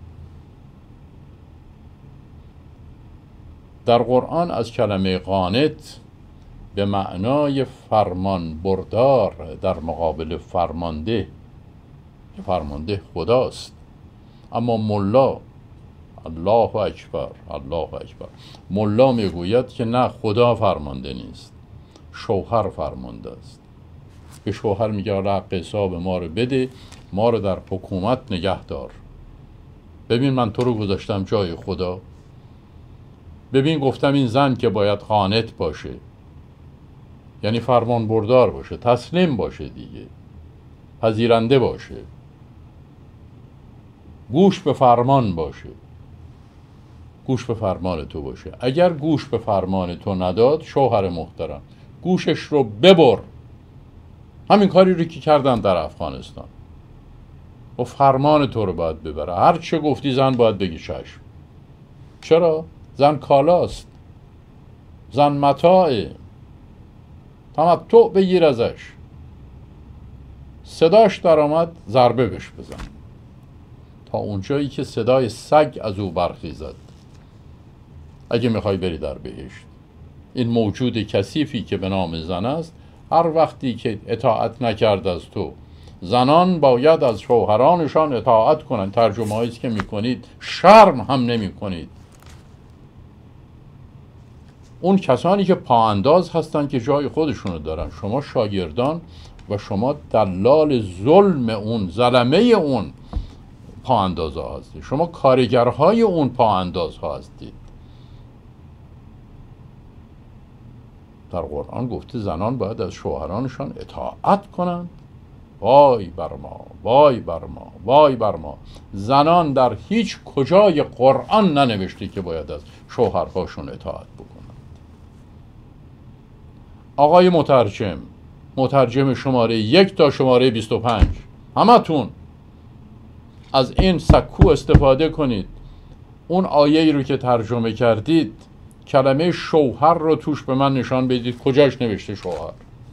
[SPEAKER 1] در قرآن از کلمه قانت به معنای فرمان بردار در مقابل فرمانده، فرمانده خداست. اما ملا، الله اکبر الله اکبر، ملا میگوید که نه، خدا فرمانده نیست، شوهر فرمانده است. به شوهر میگه حق حساب ما رو بده، ما رو در حکومت نگه دار. ببین من تو رو گذاشتم جای خدا. ببین گفتم این زن که باید قانت باشه، یعنی فرمان بردار باشه، تسلیم باشه دیگه، پذیرنده باشه، گوش به فرمان باشه، گوش به فرمان تو باشه. اگر گوش به فرمان تو نداد شوهر محترم، گوشش رو ببر. همین کاری رو که کردن در افغانستان. و فرمان تو رو باید ببره. هر چه گفتی زن باید بگی چشم. چرا؟ زن کالاست، زن متاعه، تمتع بگیر ازش. صداش در آمد ضربه بش بزن تا اونجایی که صدای سگ از او برخیزد، اگه میخوای بری در بهشت. این موجود کثیفی که به نام زن است، هر وقتی که اطاعت نکرد از تو، زنان باید از شوهرانشان اطاعت کنند. ترجمه هاییست که میکنید شرم هم نمیکنید. اون کسانی که پاانداز هستند که جای خودشونو دارن، شما شاگردان و شما دلال ظلم اون، ظلمه اون پاانداز ها هستید. شما کارگرهای اون پاانداز ها هستید. در قرآن گفته زنان باید از شوهرانشان اطاعت کنند. وای بر ما، وای بر ما، وای بر ما. زنان در هیچ کجای قرآن ننوشته که باید از شوهرهاشون اطاعت بکنند. آقای مترجم شماره 1 تا شماره 25، همتون از این سکو استفاده کنید. اون آیه‌ای رو که ترجمه کردید، کلمه شوهر رو توش به من نشان بدید. کجاش نوشته شوهر؟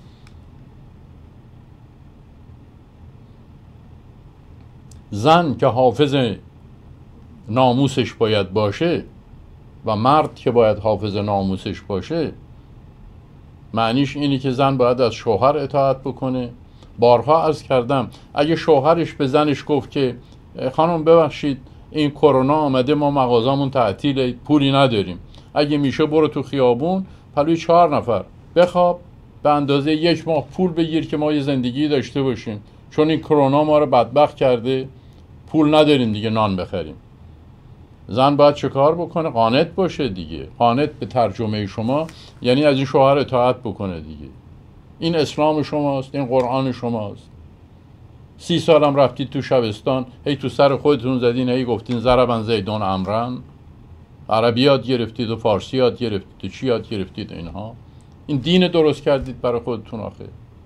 [SPEAKER 1] زن که حافظ ناموسش باید باشه و مرد که باید حافظ ناموسش باشه، معنیش اینه که زن باید از شوهر اطاعت بکنه. بارها عرض کردم اگه شوهرش به زنش گفت که خانم ببخشید این کرونا آمده، ما مغازمون تعطیله، پولی نداریم، اگه میشه برو تو خیابون پلوی 4 نفر بخواب، به اندازه 1 ماه پول بگیر که ما یه زندگی داشته باشیم، چون این کرونا ما رو بدبخت کرده، پول نداریم دیگه نان بخریم. زن باید چه کار بکنه؟ قانت باشه دیگه. قانت به ترجمه شما یعنی از این شوهر اطاعت بکنه دیگه. این اسلام شماست، این قرآن شماست. 30 سالم رفتید تو شبستان، هی تو سر خودتون زدین، هی گفتین ضربن زیدون امرن، عربی یاد گرفتید و فارسی یاد گرفتید و چی یاد گرفتید اینها. این دین درست کردید برای خودتون آخه.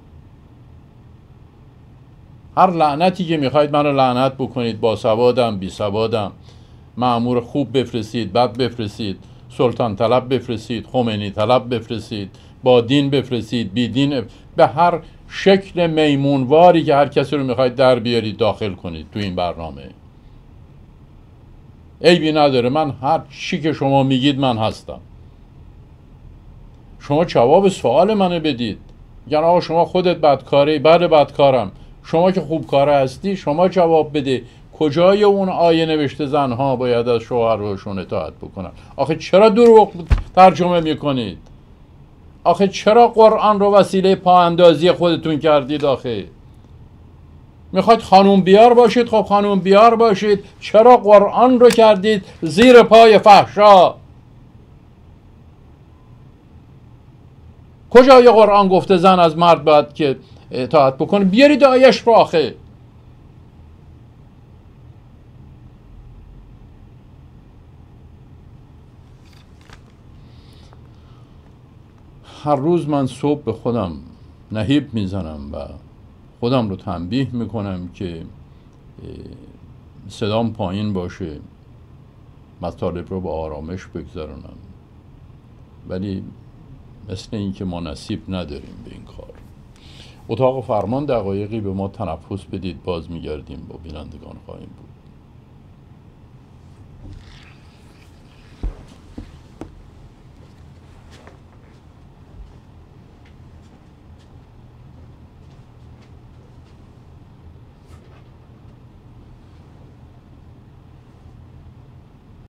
[SPEAKER 1] هر لعنتی که میخواید منو لعنت بکنید، با سوادم بی سوادم، مأمور خوب بفرستید، بد بفرستید، سلطان طلب بفرستید، خمینی طلب بفرستید، با دین بفرستید، بی دین، به هر شکل میمونواری که هر کسی رو میخواید در بیارید داخل کنید تو این برنامه. عیبی نداره، من هر چی که شما میگید من هستم. شما جواب سوال منو بدید. یعنی آقا شما خودت بدکاری؟ بله بدکارم. شما که خوبکاره هستی شما جواب بده. کجای اون آیه نوشته زنها باید از شوهرشون اطاعت بکنن؟ آخه چرا دروغ ترجمه میکنید؟ آخه چرا قرآن رو وسیله پا اندازی خودتون کردید؟ آخه میخواید خانوم بیار باشید، خب خانوم بیار باشید. چرا قرآن رو کردید زیر پای فحشا؟ کجای قرآن گفته زن از مرد باید که اطاعت بکنه؟ بیارید آیش رو آخه. هر روز من صبح به خودم نهیب میزنم و خودم رو تنبیه میکنم که صدام پایین باشه، مطالب رو با آرامش بگذارونم، ولی مثل این که ما نصیب نداریم به این کار. اتاق فرمان دقایقی به ما تنفس بدید، باز میگردیم با بینندگان خواهیم بود.